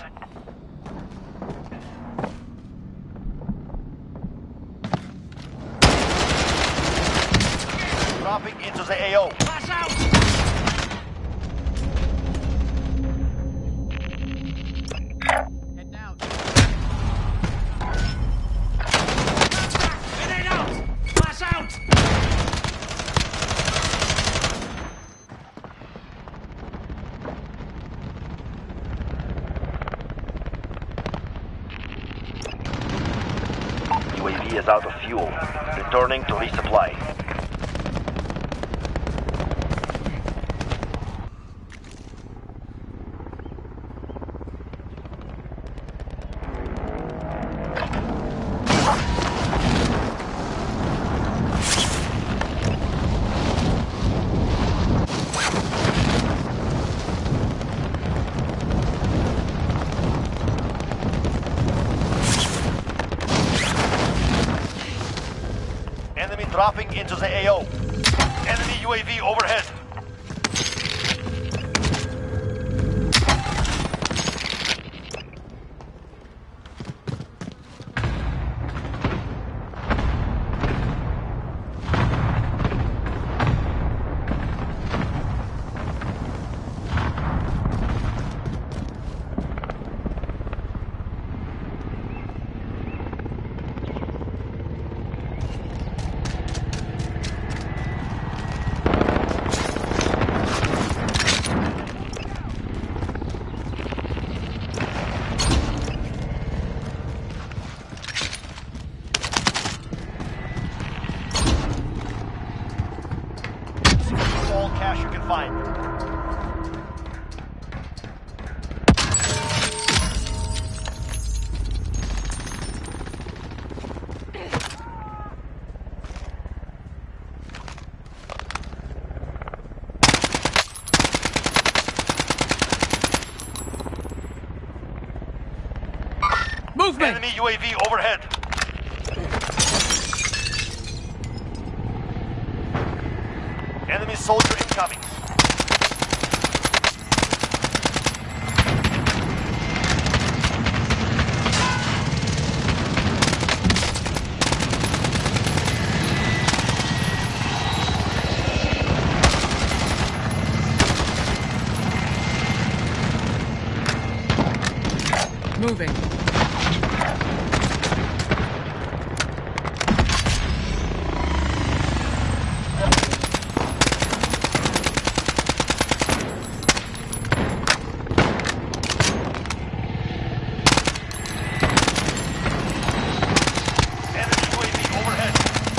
Dropping into the A O. Flash out! Head down. Grenade out! Flash out! U A V is out of fuel. Returning to resupply. Enemy dropping into the A O. Enemy U A V overhead. Movement! Enemy U A V overhead. Enemy soldier incoming. Moving. Enemy U A V overhead.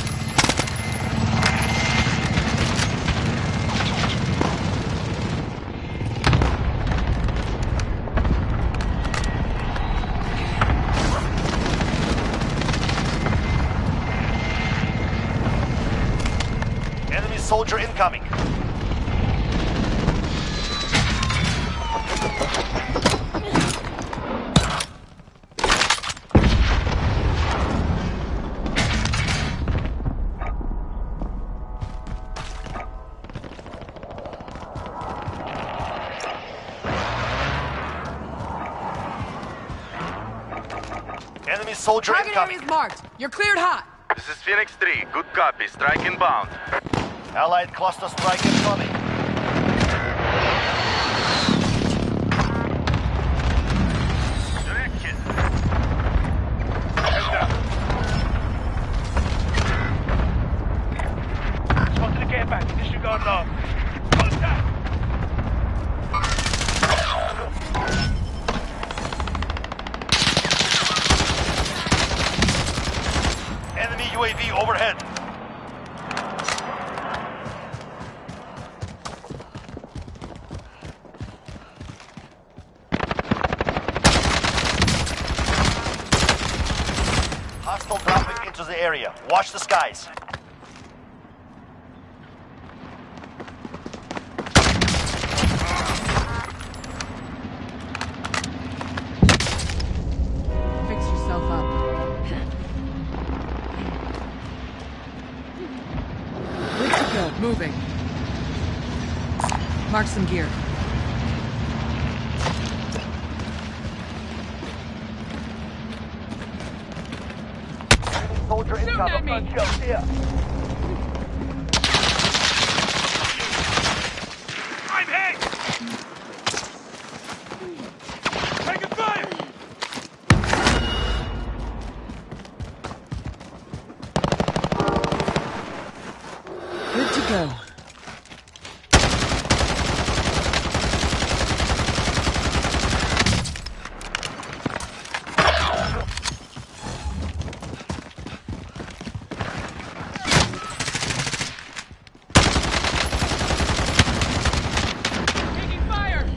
Enemy soldier incoming. Enemy soldier Target incoming. area is marked. You're cleared hot. This is Phoenix three. Good copy. Strike inbound. Allied cluster strike incoming. Direction. Spotted a care package. Disregard log. Contact! Enemy U A V overhead. Hostile dropping into the area. Watch the skies. Fix yourself up. Good to go. Moving. Mark some gear. Soldier incoming. at me. Here. I'm hit! Taking fire! Good to go. Taking fire!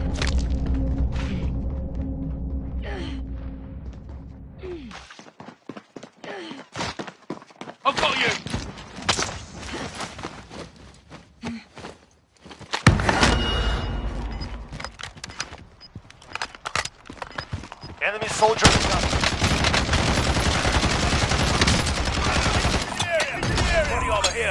I've got you! Enemy soldier incoming. Enemy over here.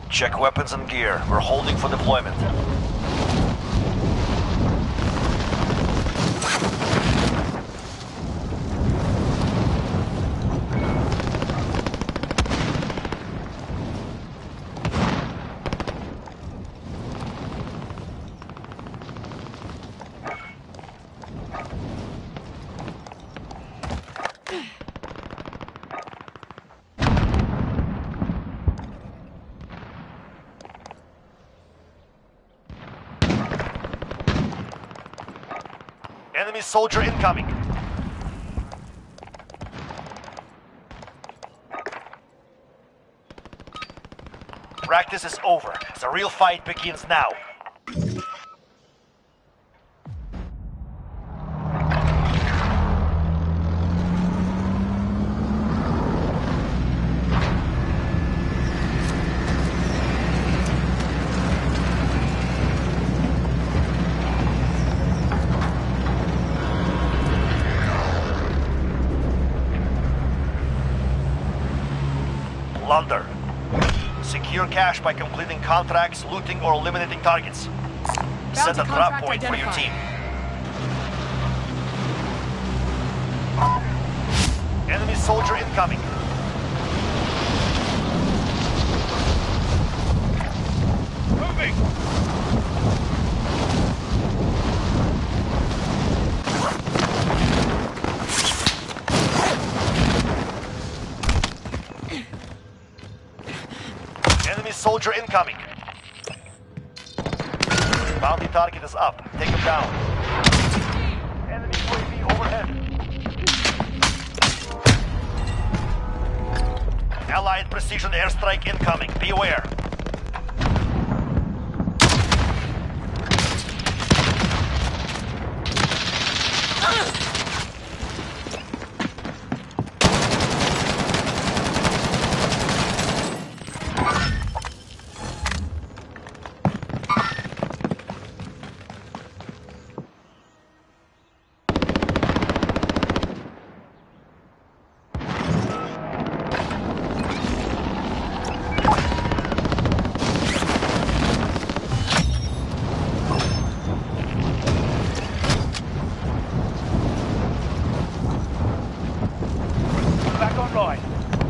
Check weapons and gear. We're holding for deployment. Enemy soldier incoming. Practice is over. The real fight begins now. Plunder. Secure cash by completing contracts, looting, or eliminating targets. Set a drop point for your team. Enemy soldier incoming. Moving! Enemy soldier incoming. Bounty target is up. Take him down. Enemy U A V overhead. Allied precision airstrike incoming. Beware. Back online.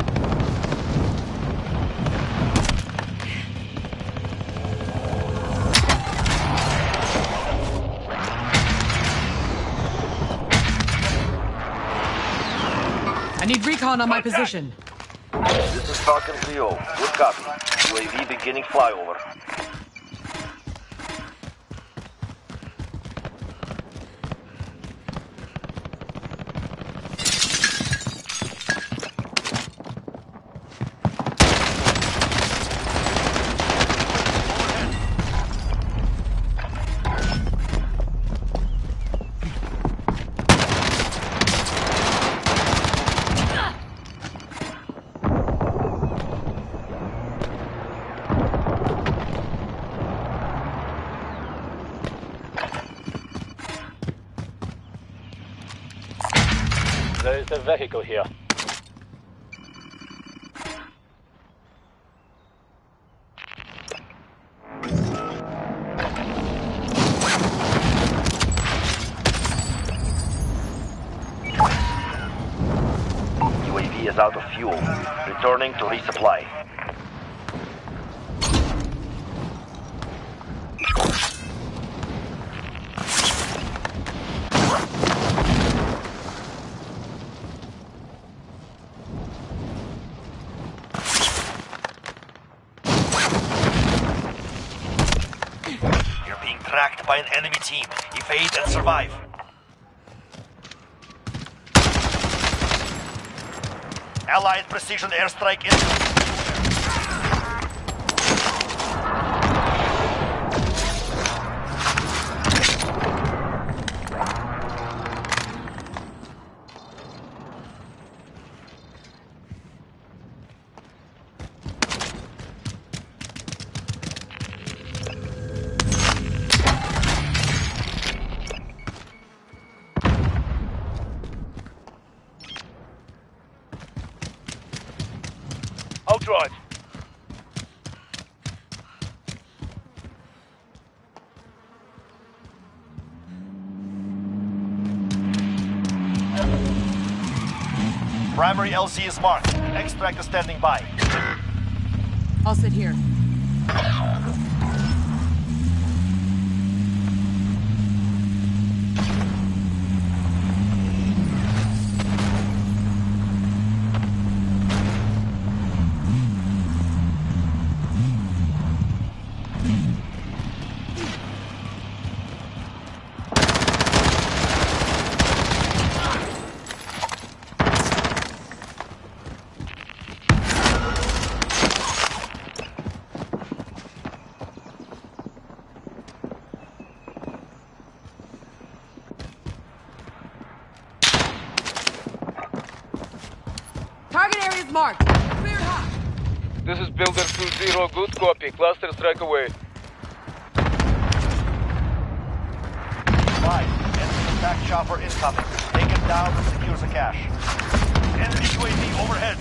I need recon on my position. This is Falcon three oh. Good copy. U A V beginning flyover. There is a vehicle here. U A V is out of fuel. Returning to resupply. Tracked by an enemy team. Evade and survive. Allied precision airstrike in. I'll drive. Primary L C is marked. Extract is standing by. I'll sit here. Target area is marked. Clear hot. This is Builder two zero, good copy. Cluster strike away. Five. Enemy attack chopper incoming. Take it down and secure the cache. Enemy U A V overhead.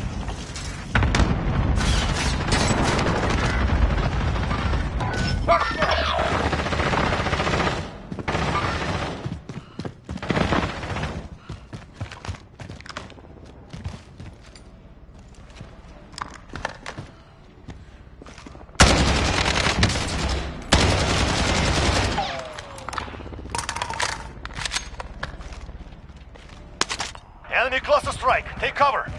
Enemy cluster strike. Take cover.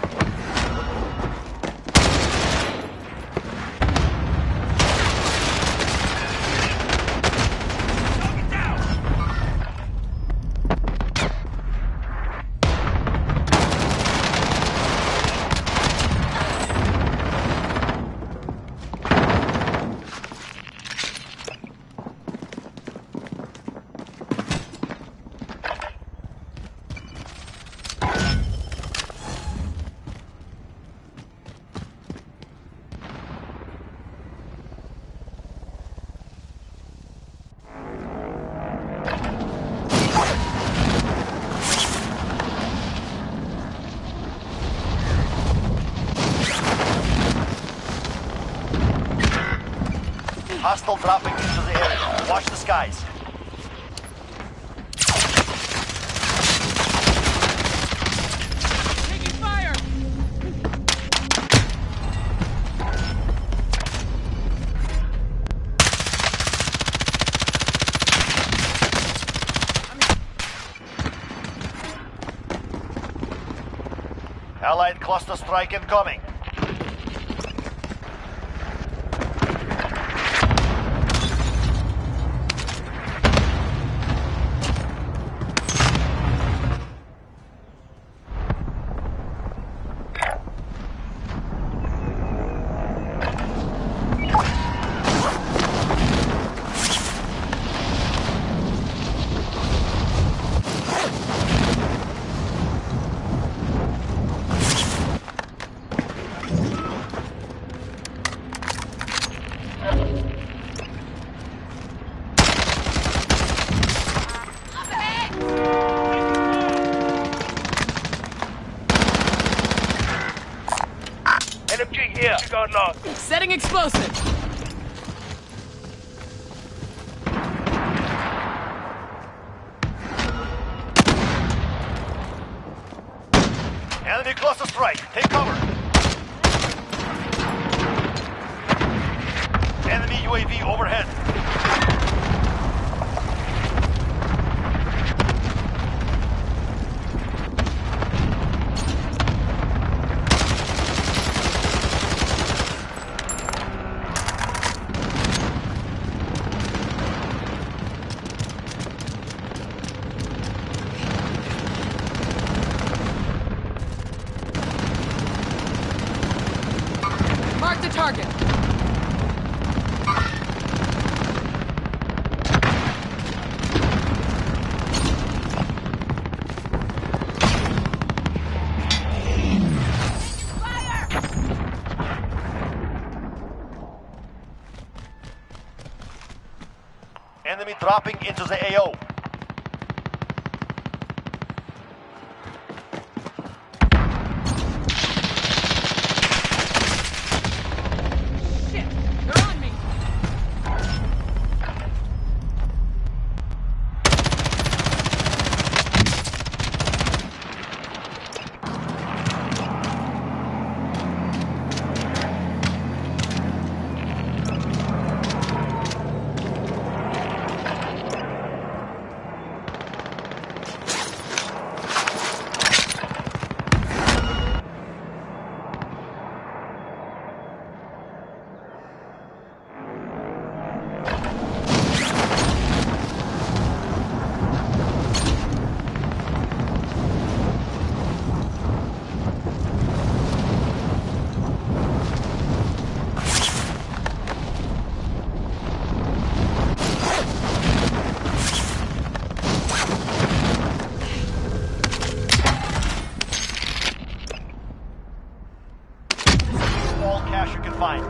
Hostile dropping into the area. Watch the skies. Taking fire! Allied cluster strike incoming. N M G here. She got lost. Setting explosive. Enemy cluster strike. Take cover. Enemy U A V overhead. Mark the target. Enemy dropping into the A O. Shit, they're on me. all cash you can find.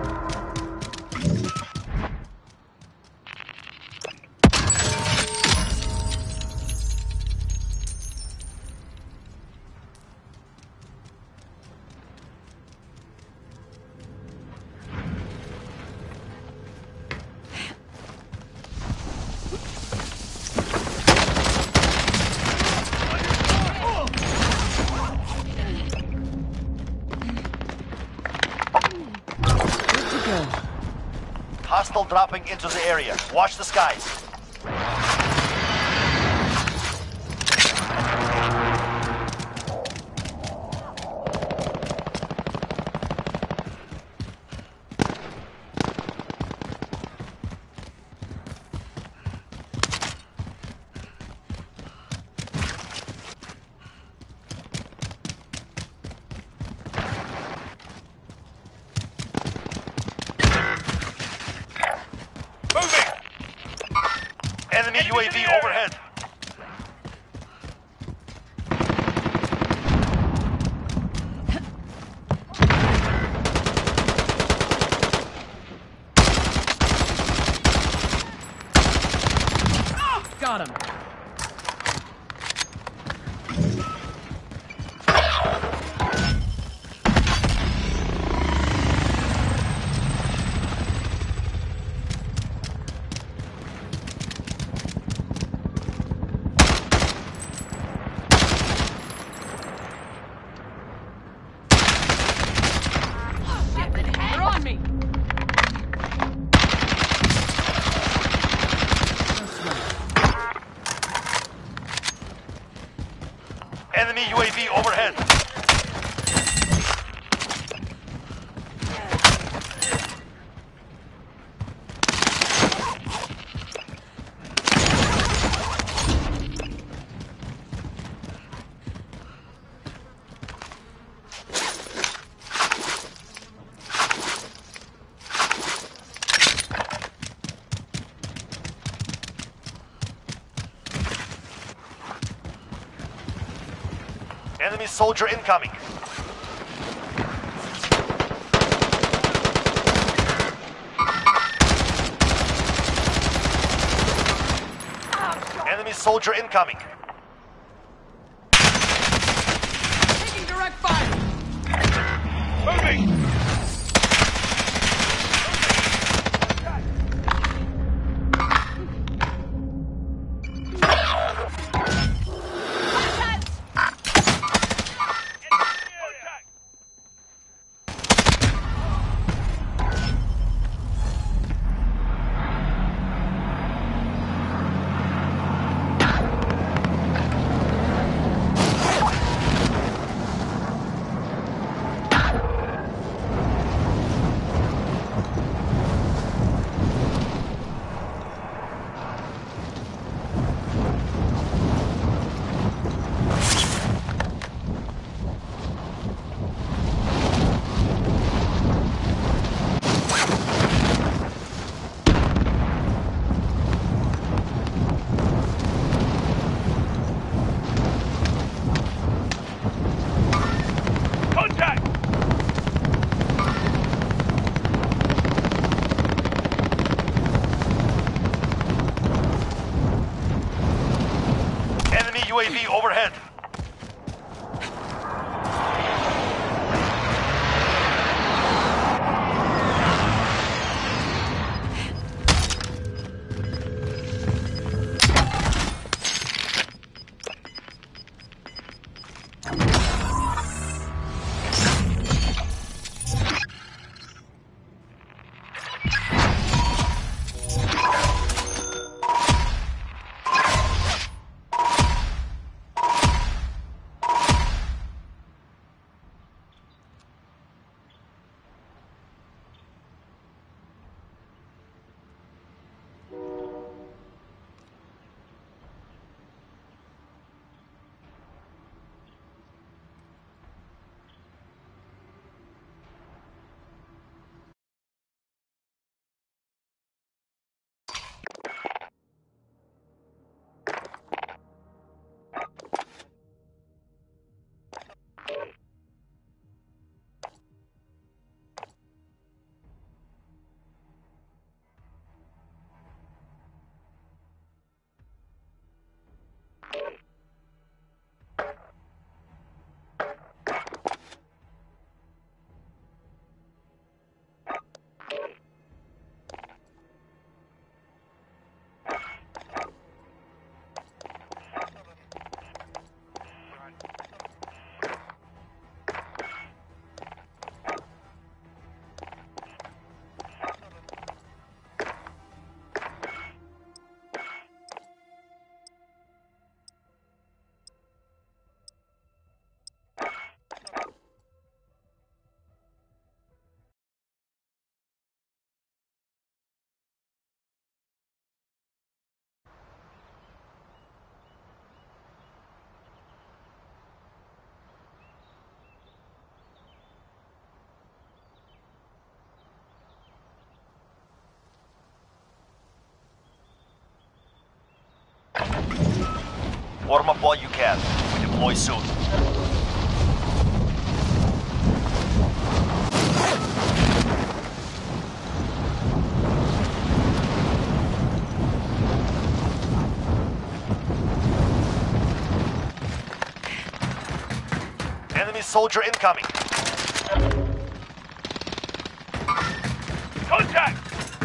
Hostile dropping into the area. Watch the skies. Enemy U A V overhead. Got him. They're on me. Enemy U A V overhead. Enemy soldier incoming. Enemy soldier incoming. Taking direct fire. Moving! Warm up while you can. We deploy soon. Enemy soldier incoming. Contact!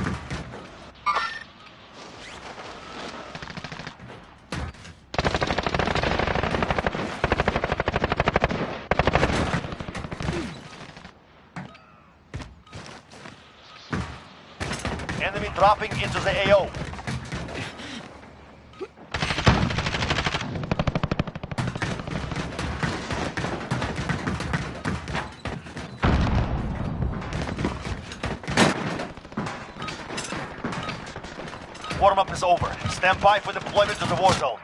Enemy dropping into the A O. Warm-up is over. Stand by for deployment to the war zone.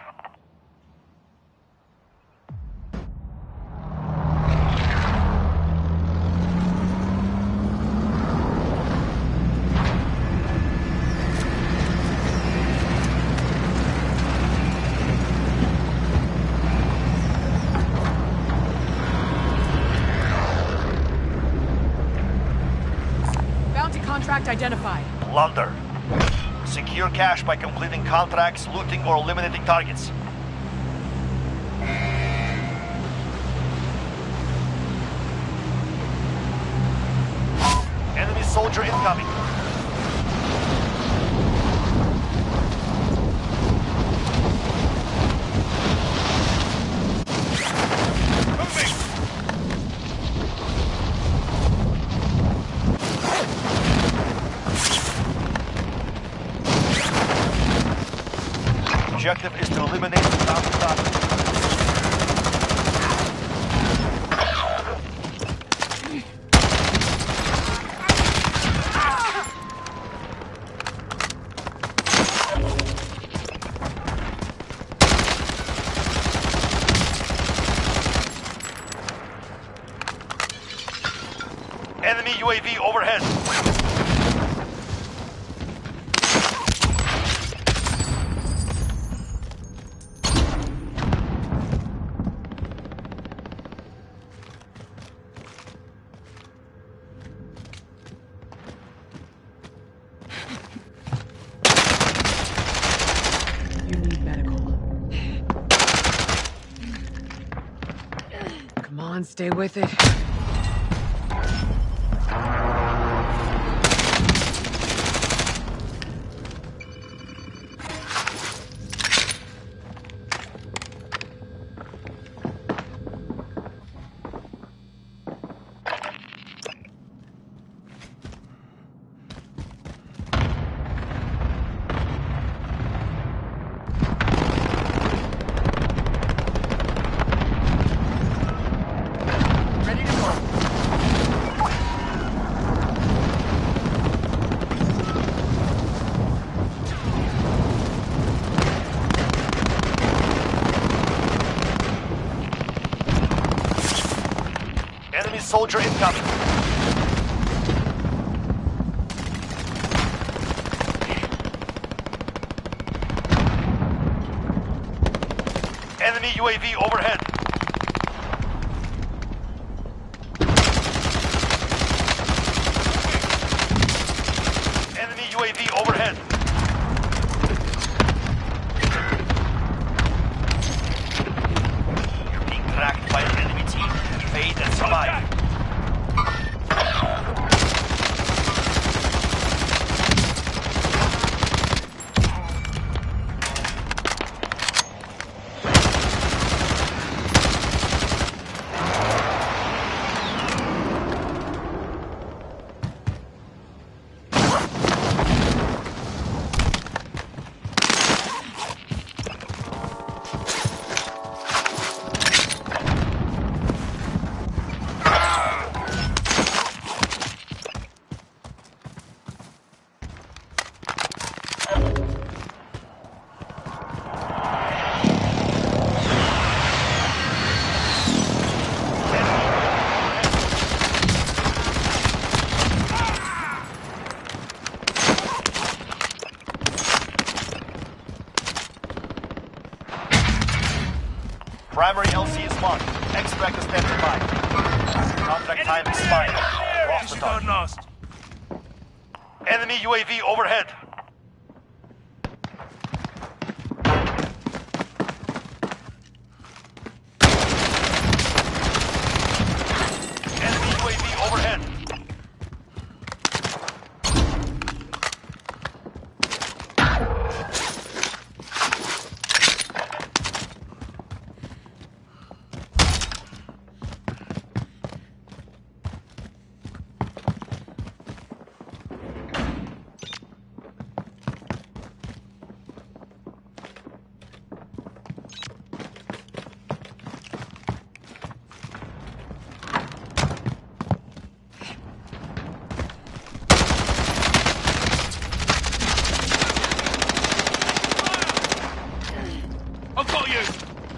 Bounty contract identified. Plunder. Secure cash by completing contracts, looting, or eliminating targets. Enemy soldier incoming. Objective is to eliminate the bounty target. Enemy U A V overhead. You need medical. Come on, stay with it. Ready to go. Enemy soldier incoming. Enemy U A V overhead. Enemy U A V overhead. You're being tracked by an enemy team. Evade and survive. Extract is standing by. Contract time expired. Lost the target. Lost. Enemy U A V overhead. Enemy U A V overhead. I've got you.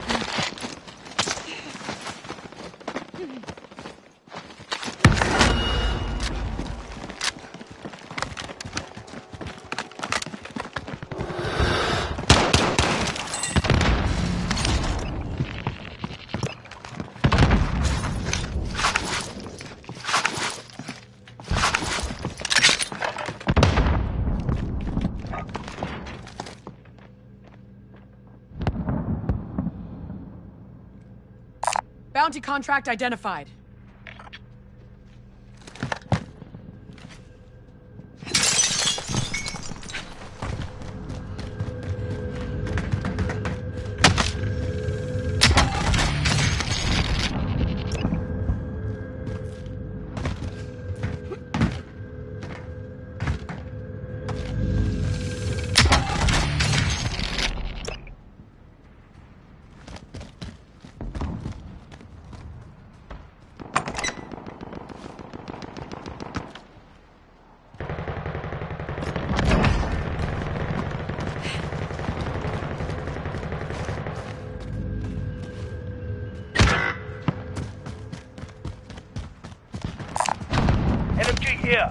Bounty contract identified. N M G here.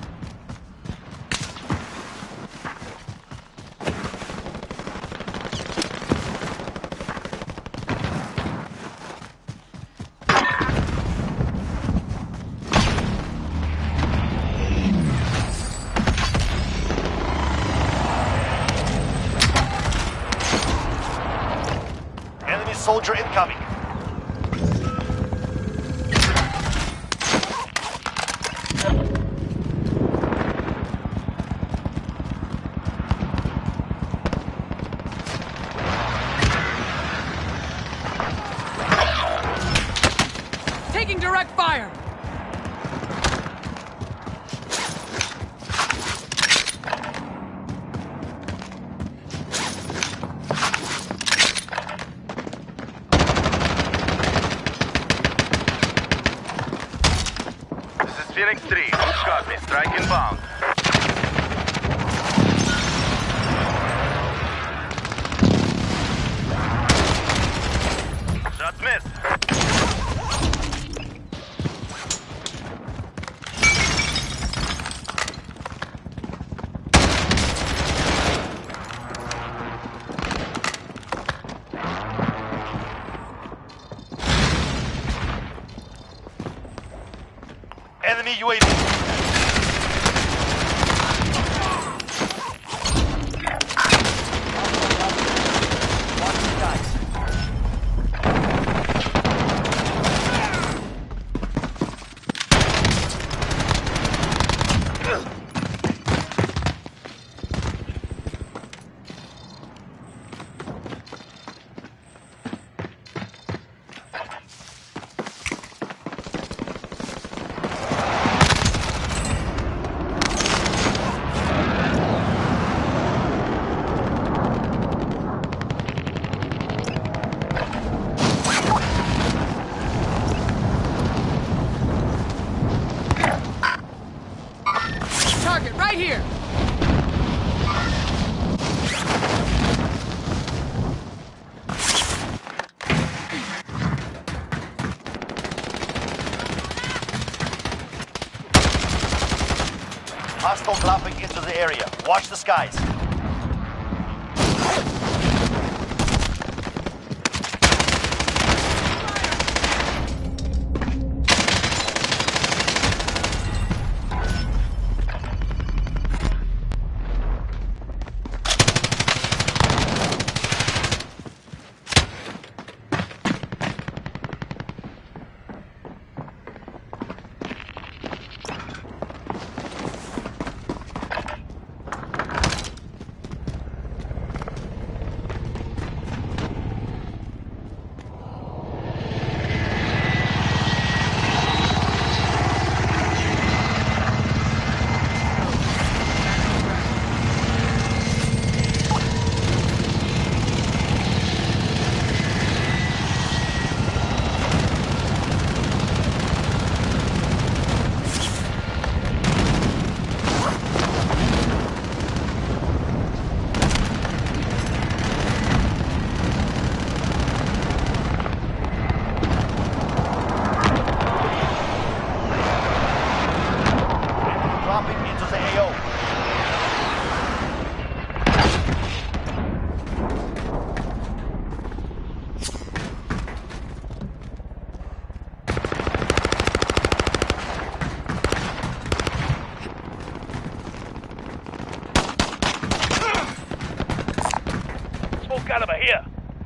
Enemy soldier incoming. Taking direct fire! This is Phoenix three. Good copy. Strike inbound. Shot missed. Enemy U A V. Watch the guys. Target right here! Hostile dropping into the area. Watch the skies. caliber here.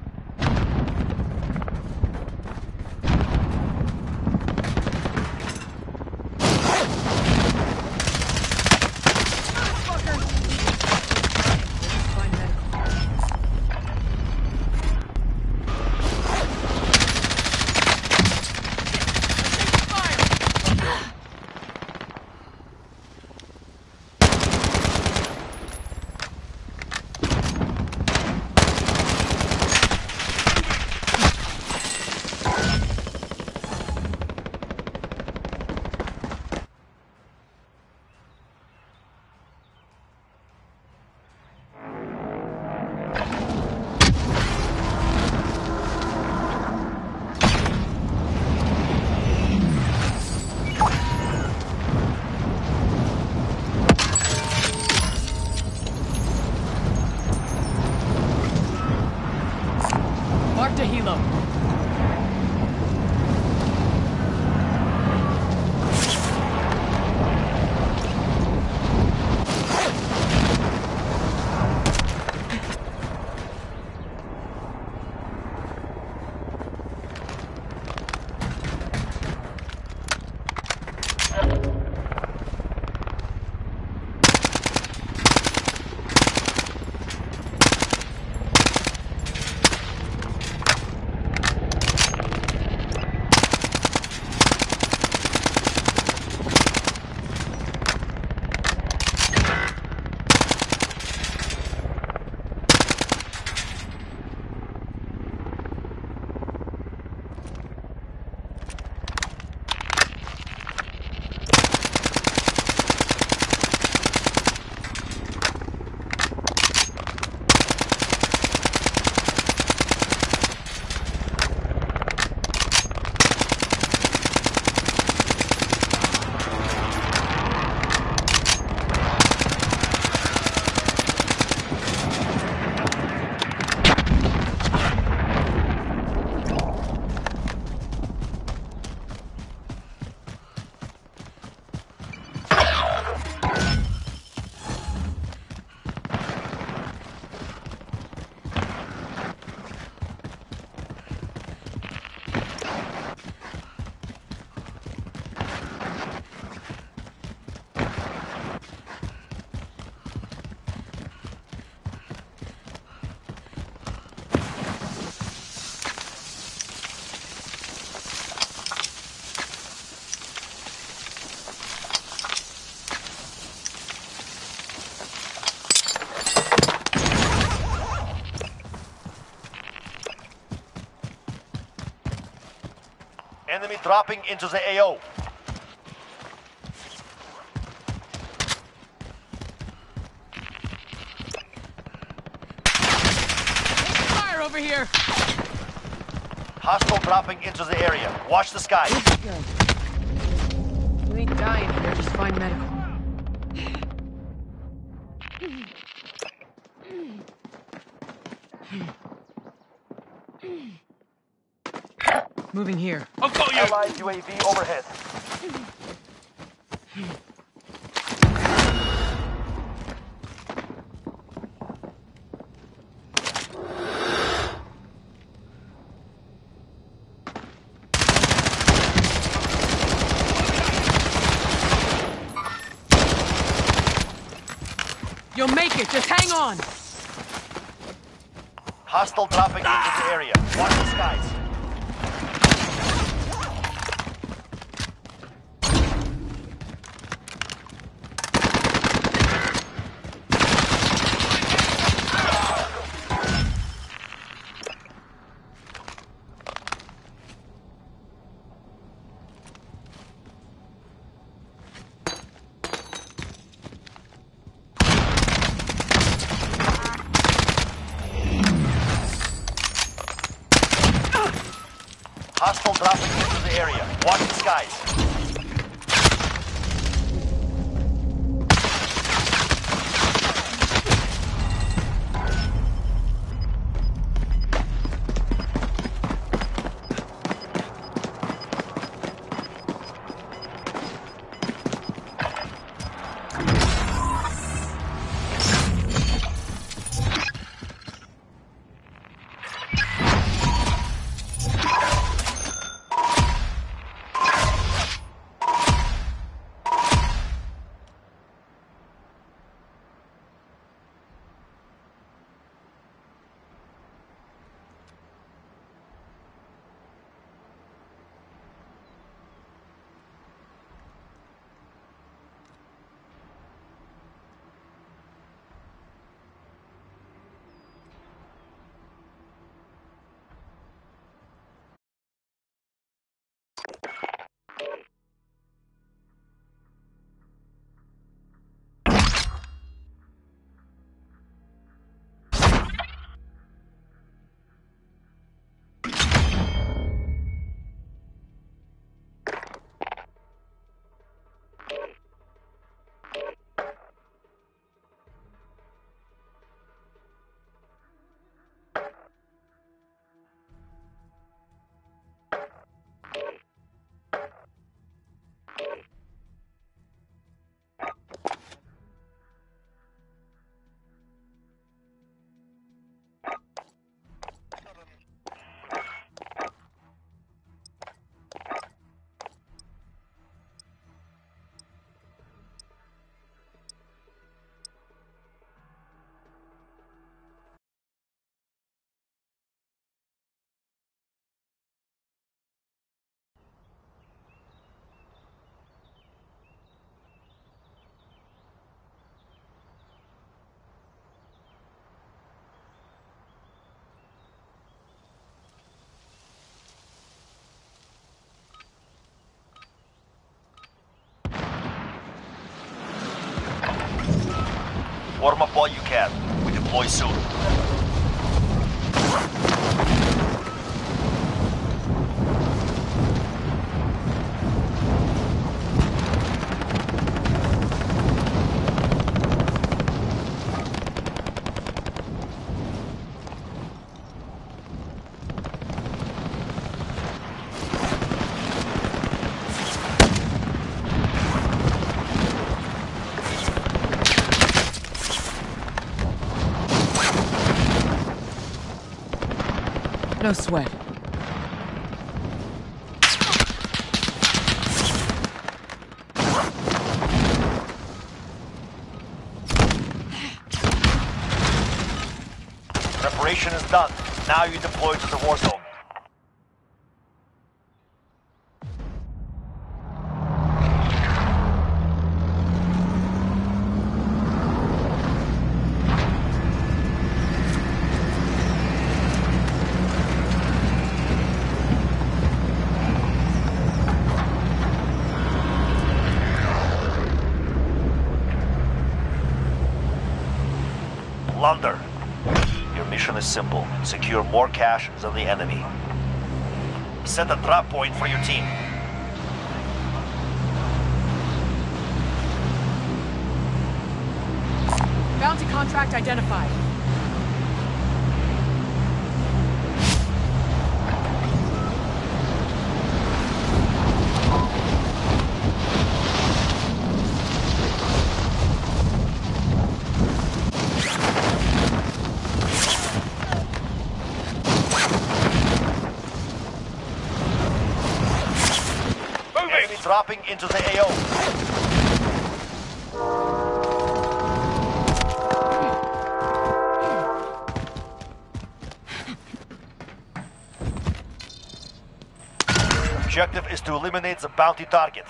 Marked a helo. Enemy dropping into the A O. Fire over here! Hostile dropping into the area. Watch the skies. You ain't dying here, just find medical. Moving here. I've got you! Allied U A V overhead. You'll make it, just hang on! Hostile dropping into the area. Watch the skies. Warm up while you can. We deploy soon. No sweat. Preparation is done. Now you deploy to the war zone. Plunder. Your mission is simple. Secure more cash than the enemy. Set a drop point for your team. Bounty contract identified. Enemy dropping into the A O. Objective is to eliminate the bounty target.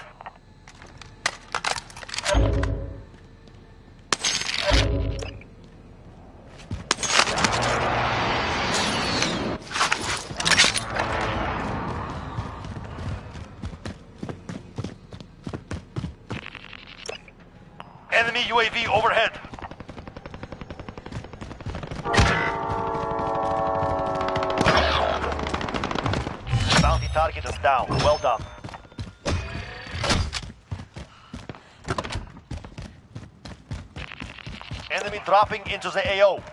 Enemy U A V overhead. Bounty target is down. Well done. Enemy dropping into the A O.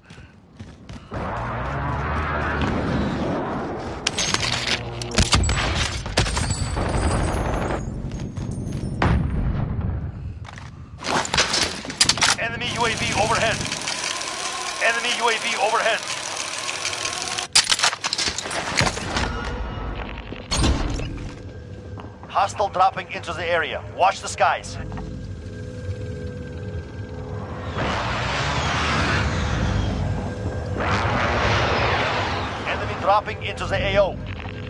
Enemy U A V overhead. Enemy U A V overhead. Hostile dropping into the area. Watch the skies. Enemy dropping into the A O.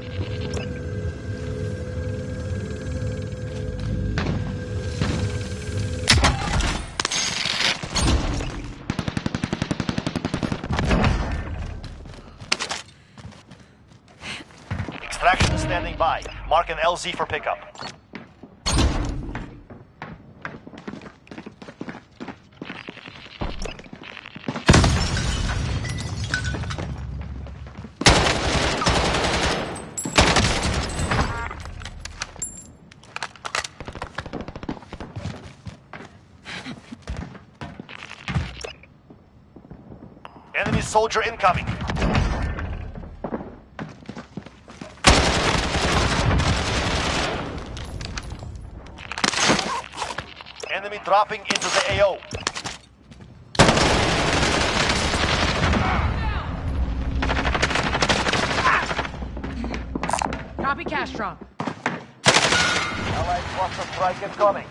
Extraction standing by. Mark an L Z for pickup. Enemy soldier incoming. Enemy dropping into the A O. Copy cash drop. Allied cluster strike incoming.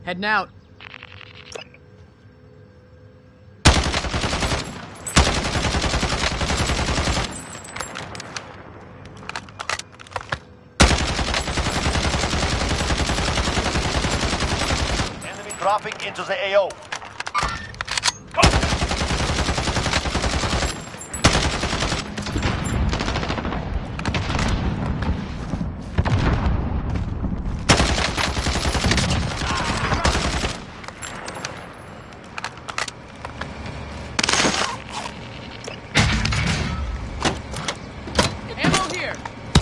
Heading out. Enemy dropping into the A O. Ammo here.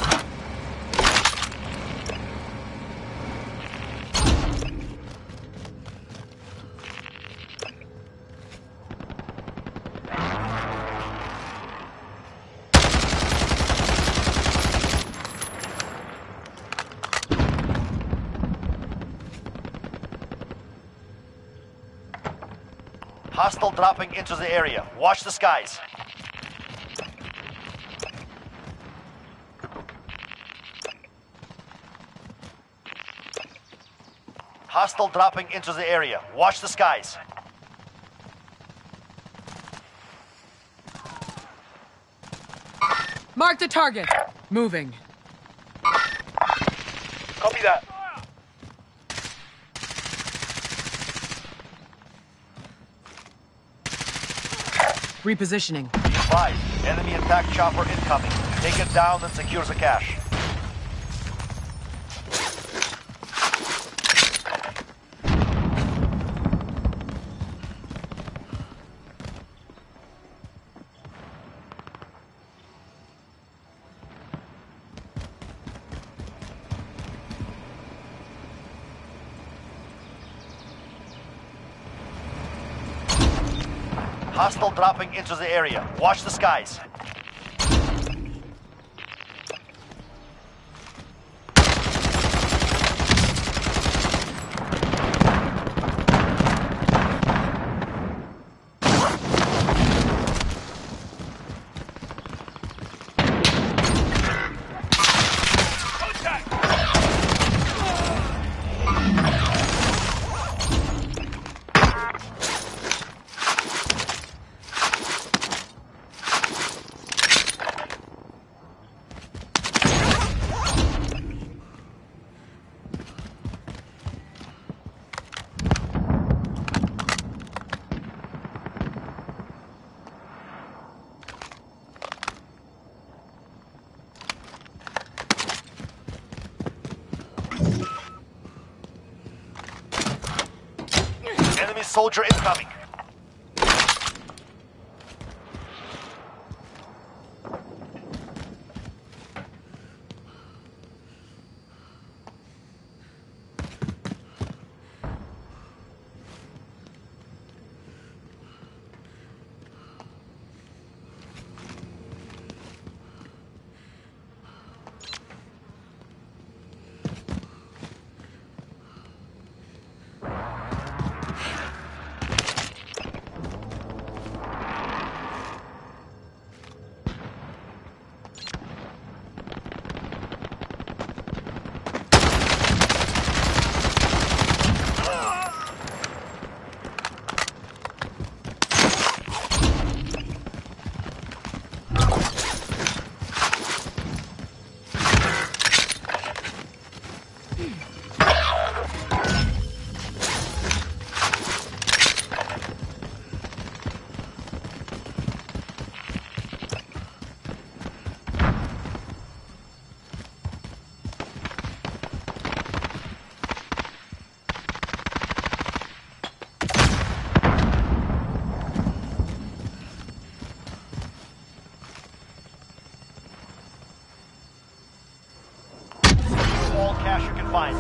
Hostile dropping into the area. Watch the skies. Hostile dropping into the area. Watch the skies. Mark the target. Moving. Copy that. Repositioning. Be advised, enemy attack chopper incoming. Take it down and secure the cache. Hostile dropping into the area. Watch the skies. Enemy soldier incoming. All cash you can find.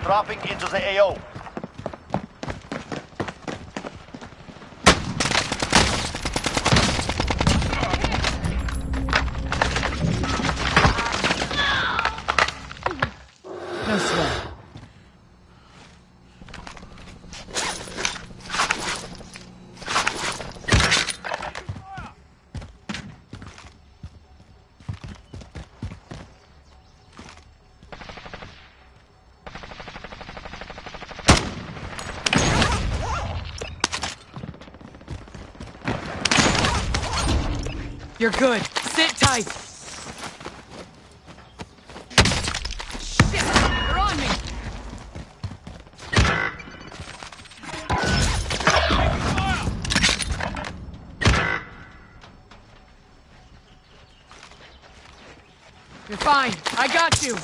dropping into the A O. No sweat. You're good. Sit tight. Shit! They're on me! You're fine. I got you.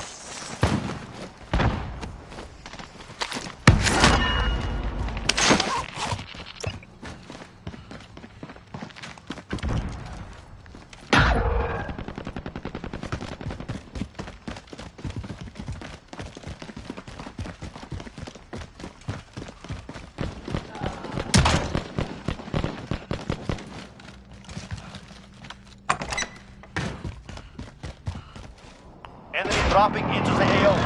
Enemy dropping into the A O.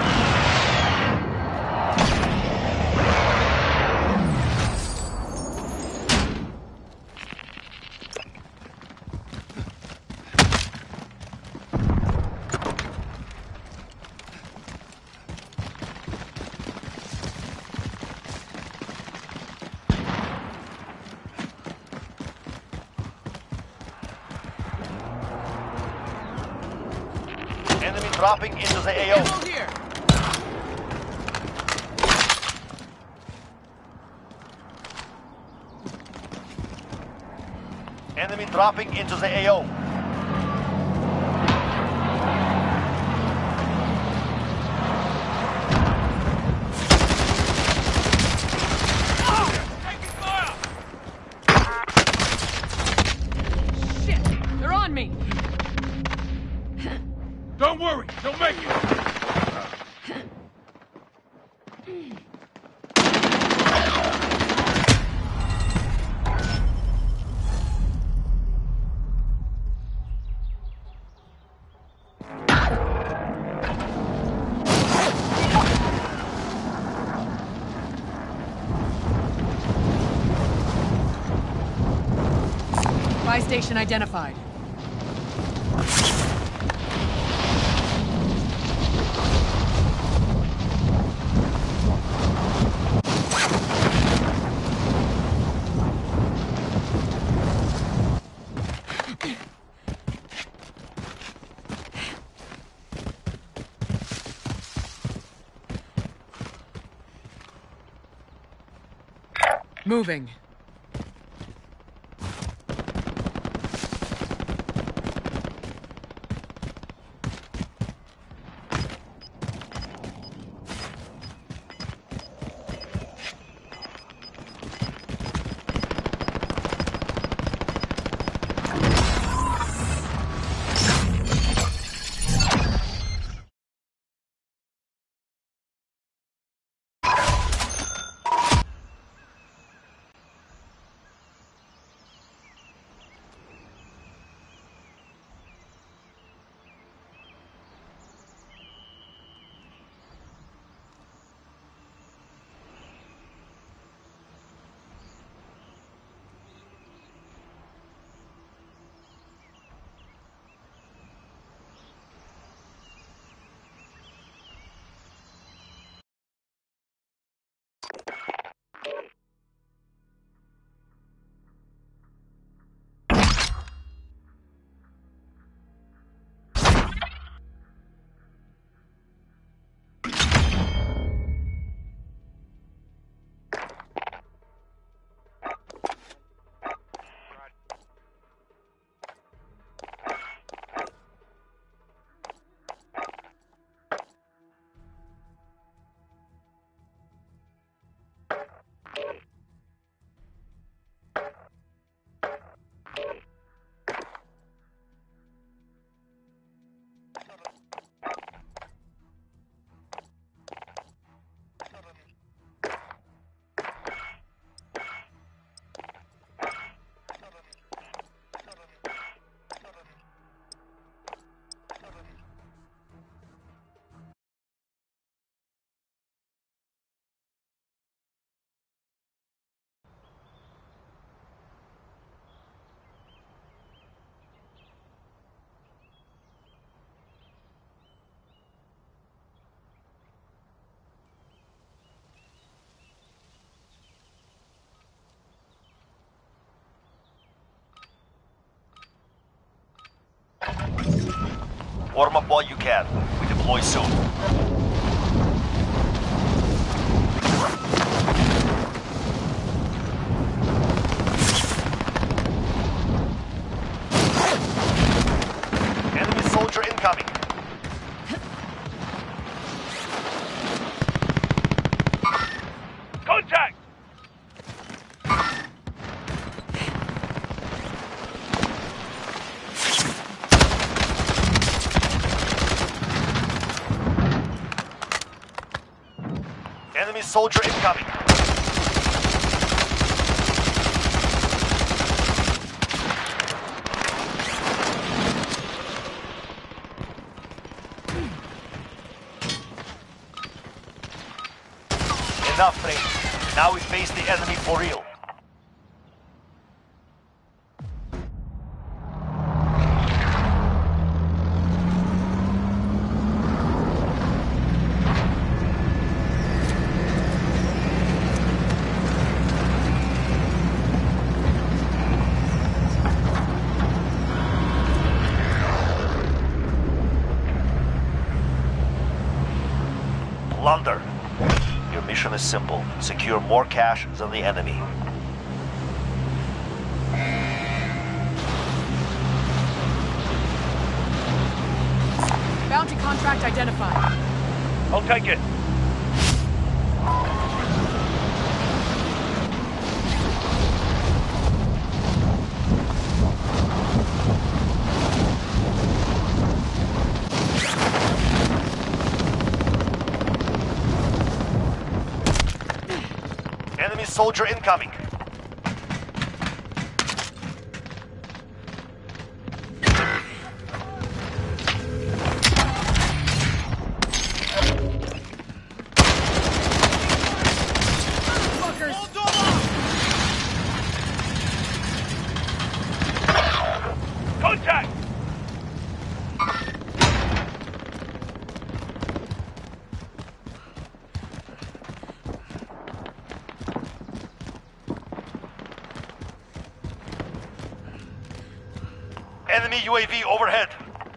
Enemy dropping into the A O. Ammo here. Enemy dropping into the A O. Shit! They're on me! Don't worry, they'll make it. Buy station identified. Moving. Warm up while you can. We deploy soon. Enemy soldier incoming. Contact! Enemy soldier incoming. Enough, friends. Now we face the enemy for real. Plunder. Your mission is simple. Secure more cash than the enemy. Bounty contract identified. I'll take it. Enemy soldier incoming. Fuckers! Contact! Enemy U A V overhead.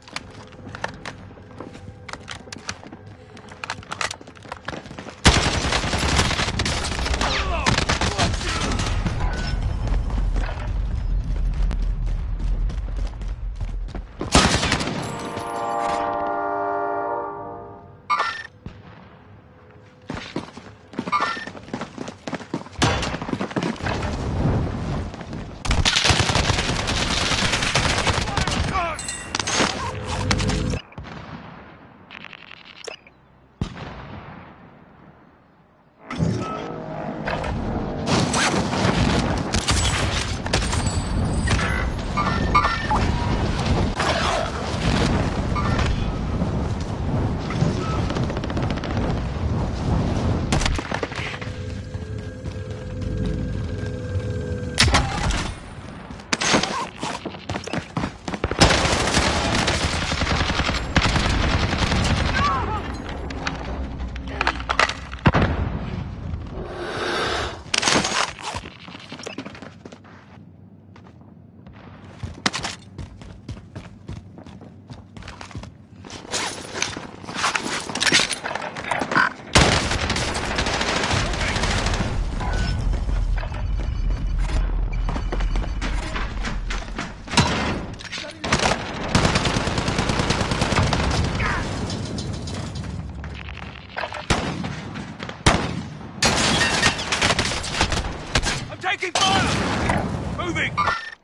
Taking fire! Moving!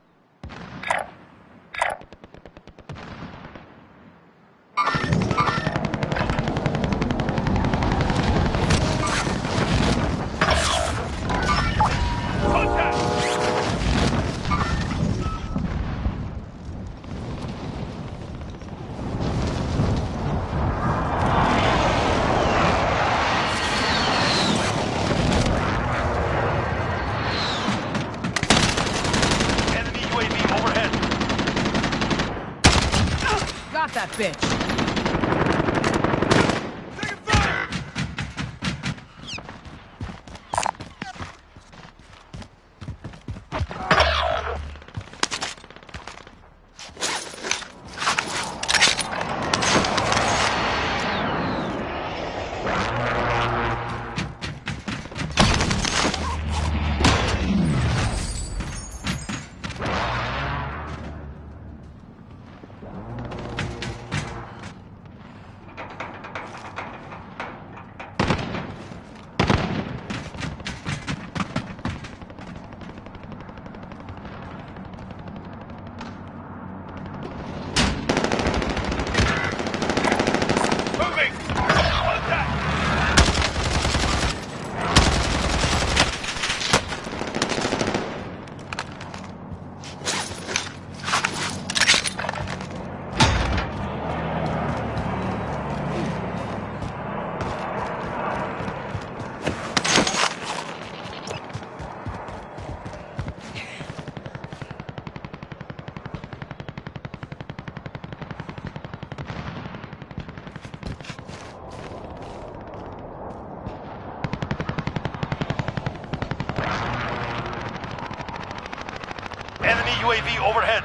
that bitch. Enemy U A V overhead.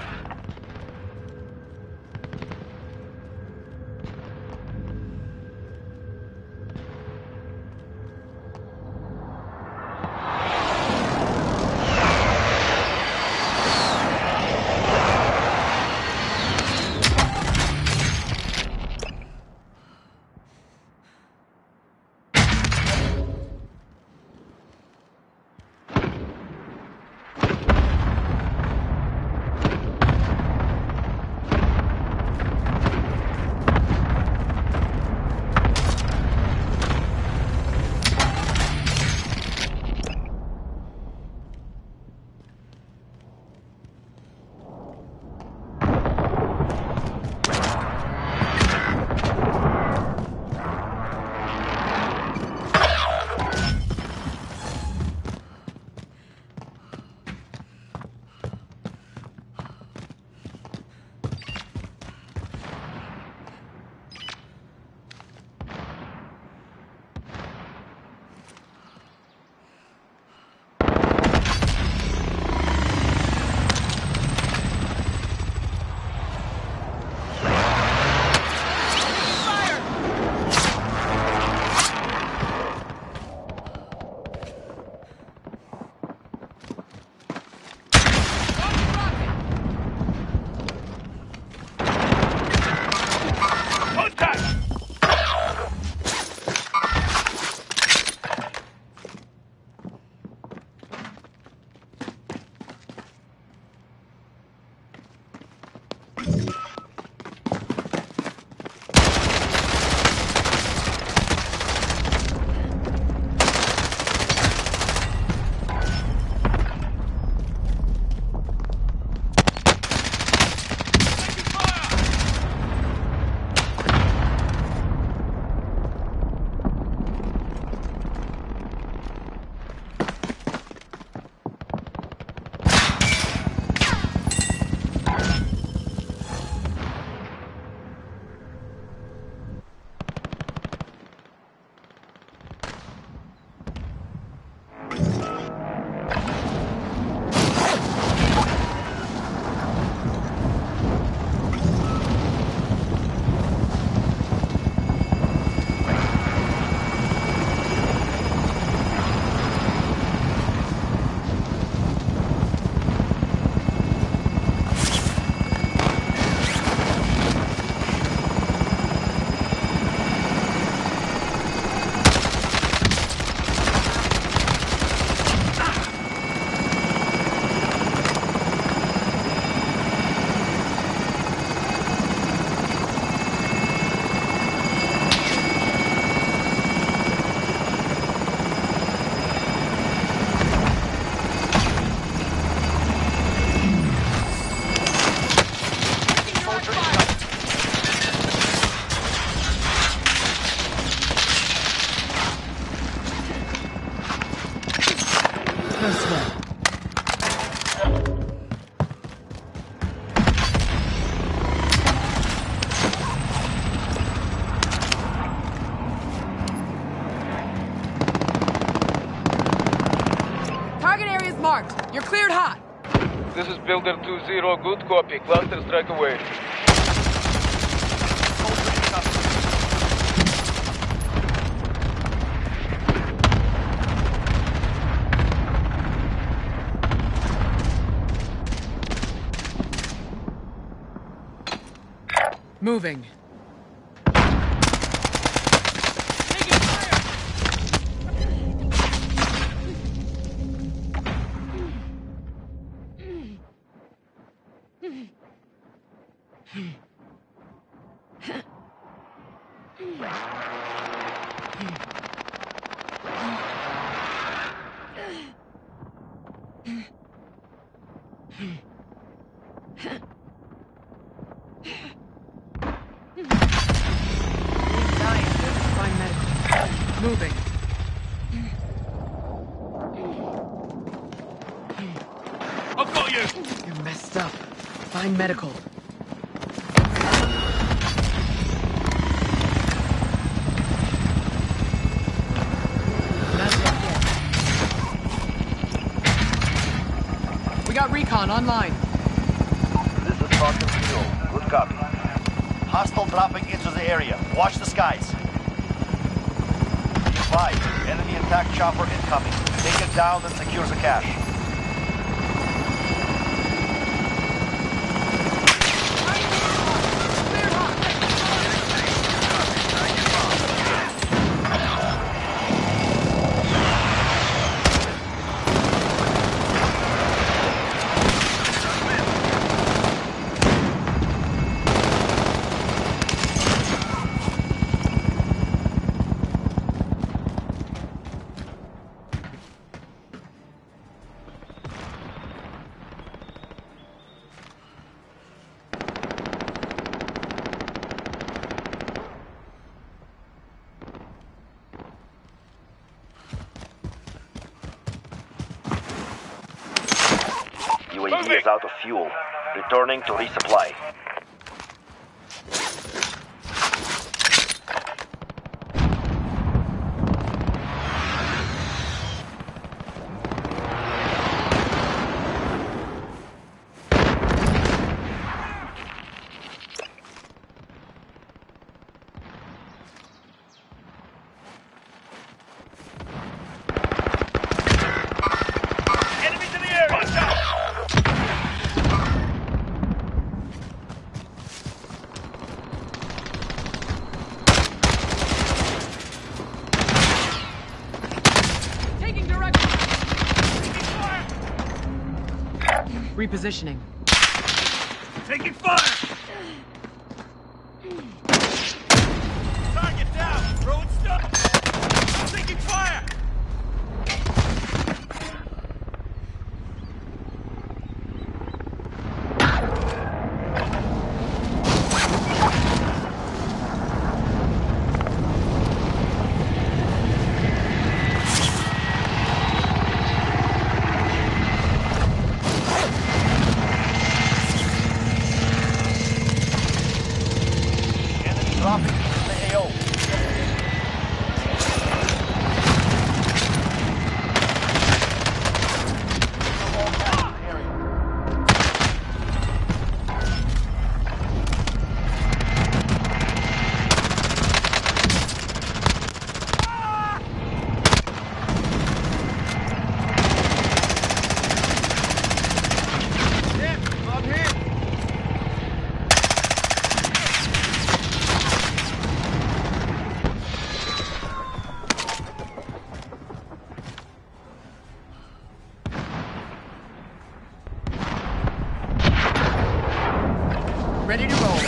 Marked. You're cleared hot. This is Builder two zero. Good copy. Cluster strike away. Moving. Moving. I've got you! You're messed up. Find medical. Not yet yet. We got recon online. copy. Hostile dropping into the area. Watch the skies. Five. Enemy attack chopper incoming. Take it down and secure the cache. U A V is out of fuel. Returning to resupply. Enemies in the area! Watch out! Taking direction. Repositioning. Taking fire! Target down! Throwing stuff! Taking fire! Enemy dropping into the A O. Ready to roll.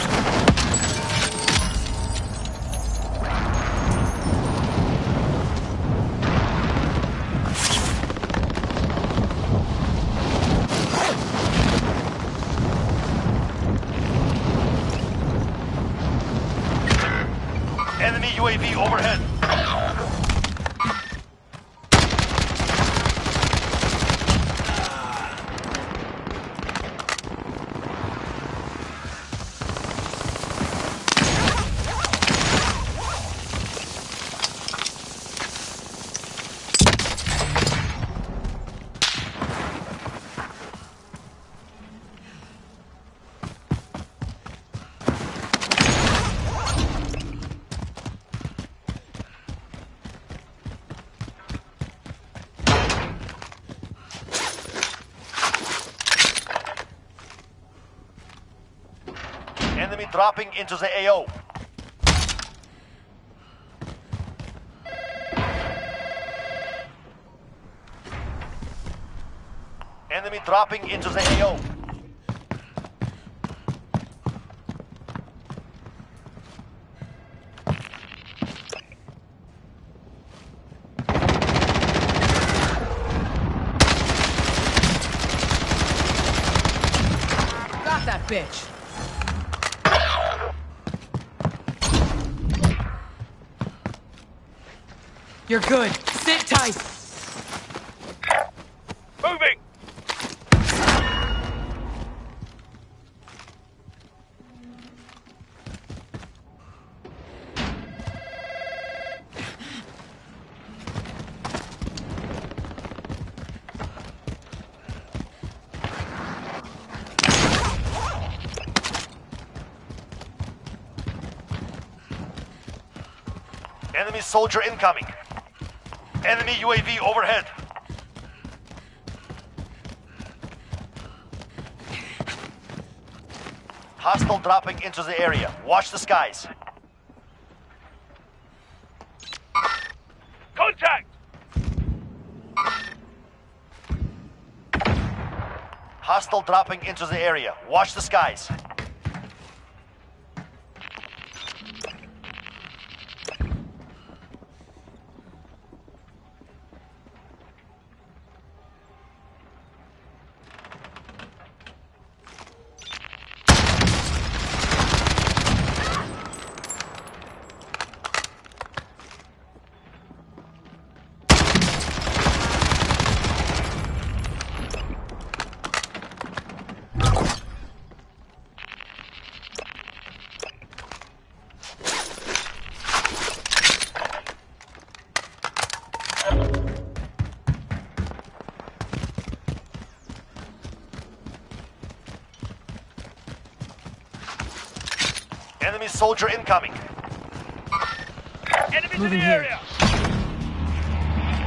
Enemy U A V overhead. Enemy dropping into the A O. Enemy dropping into the A O. Got that bitch. You're good. Sit tight. Moving! Enemy soldier incoming. Enemy U A V overhead. Hostile dropping into the area. Watch the skies. Contact! Hostile dropping into the area. Watch the skies. Enemy soldier incoming. Enemies Moving in the here. area!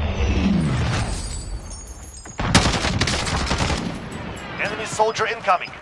Enemy soldier incoming.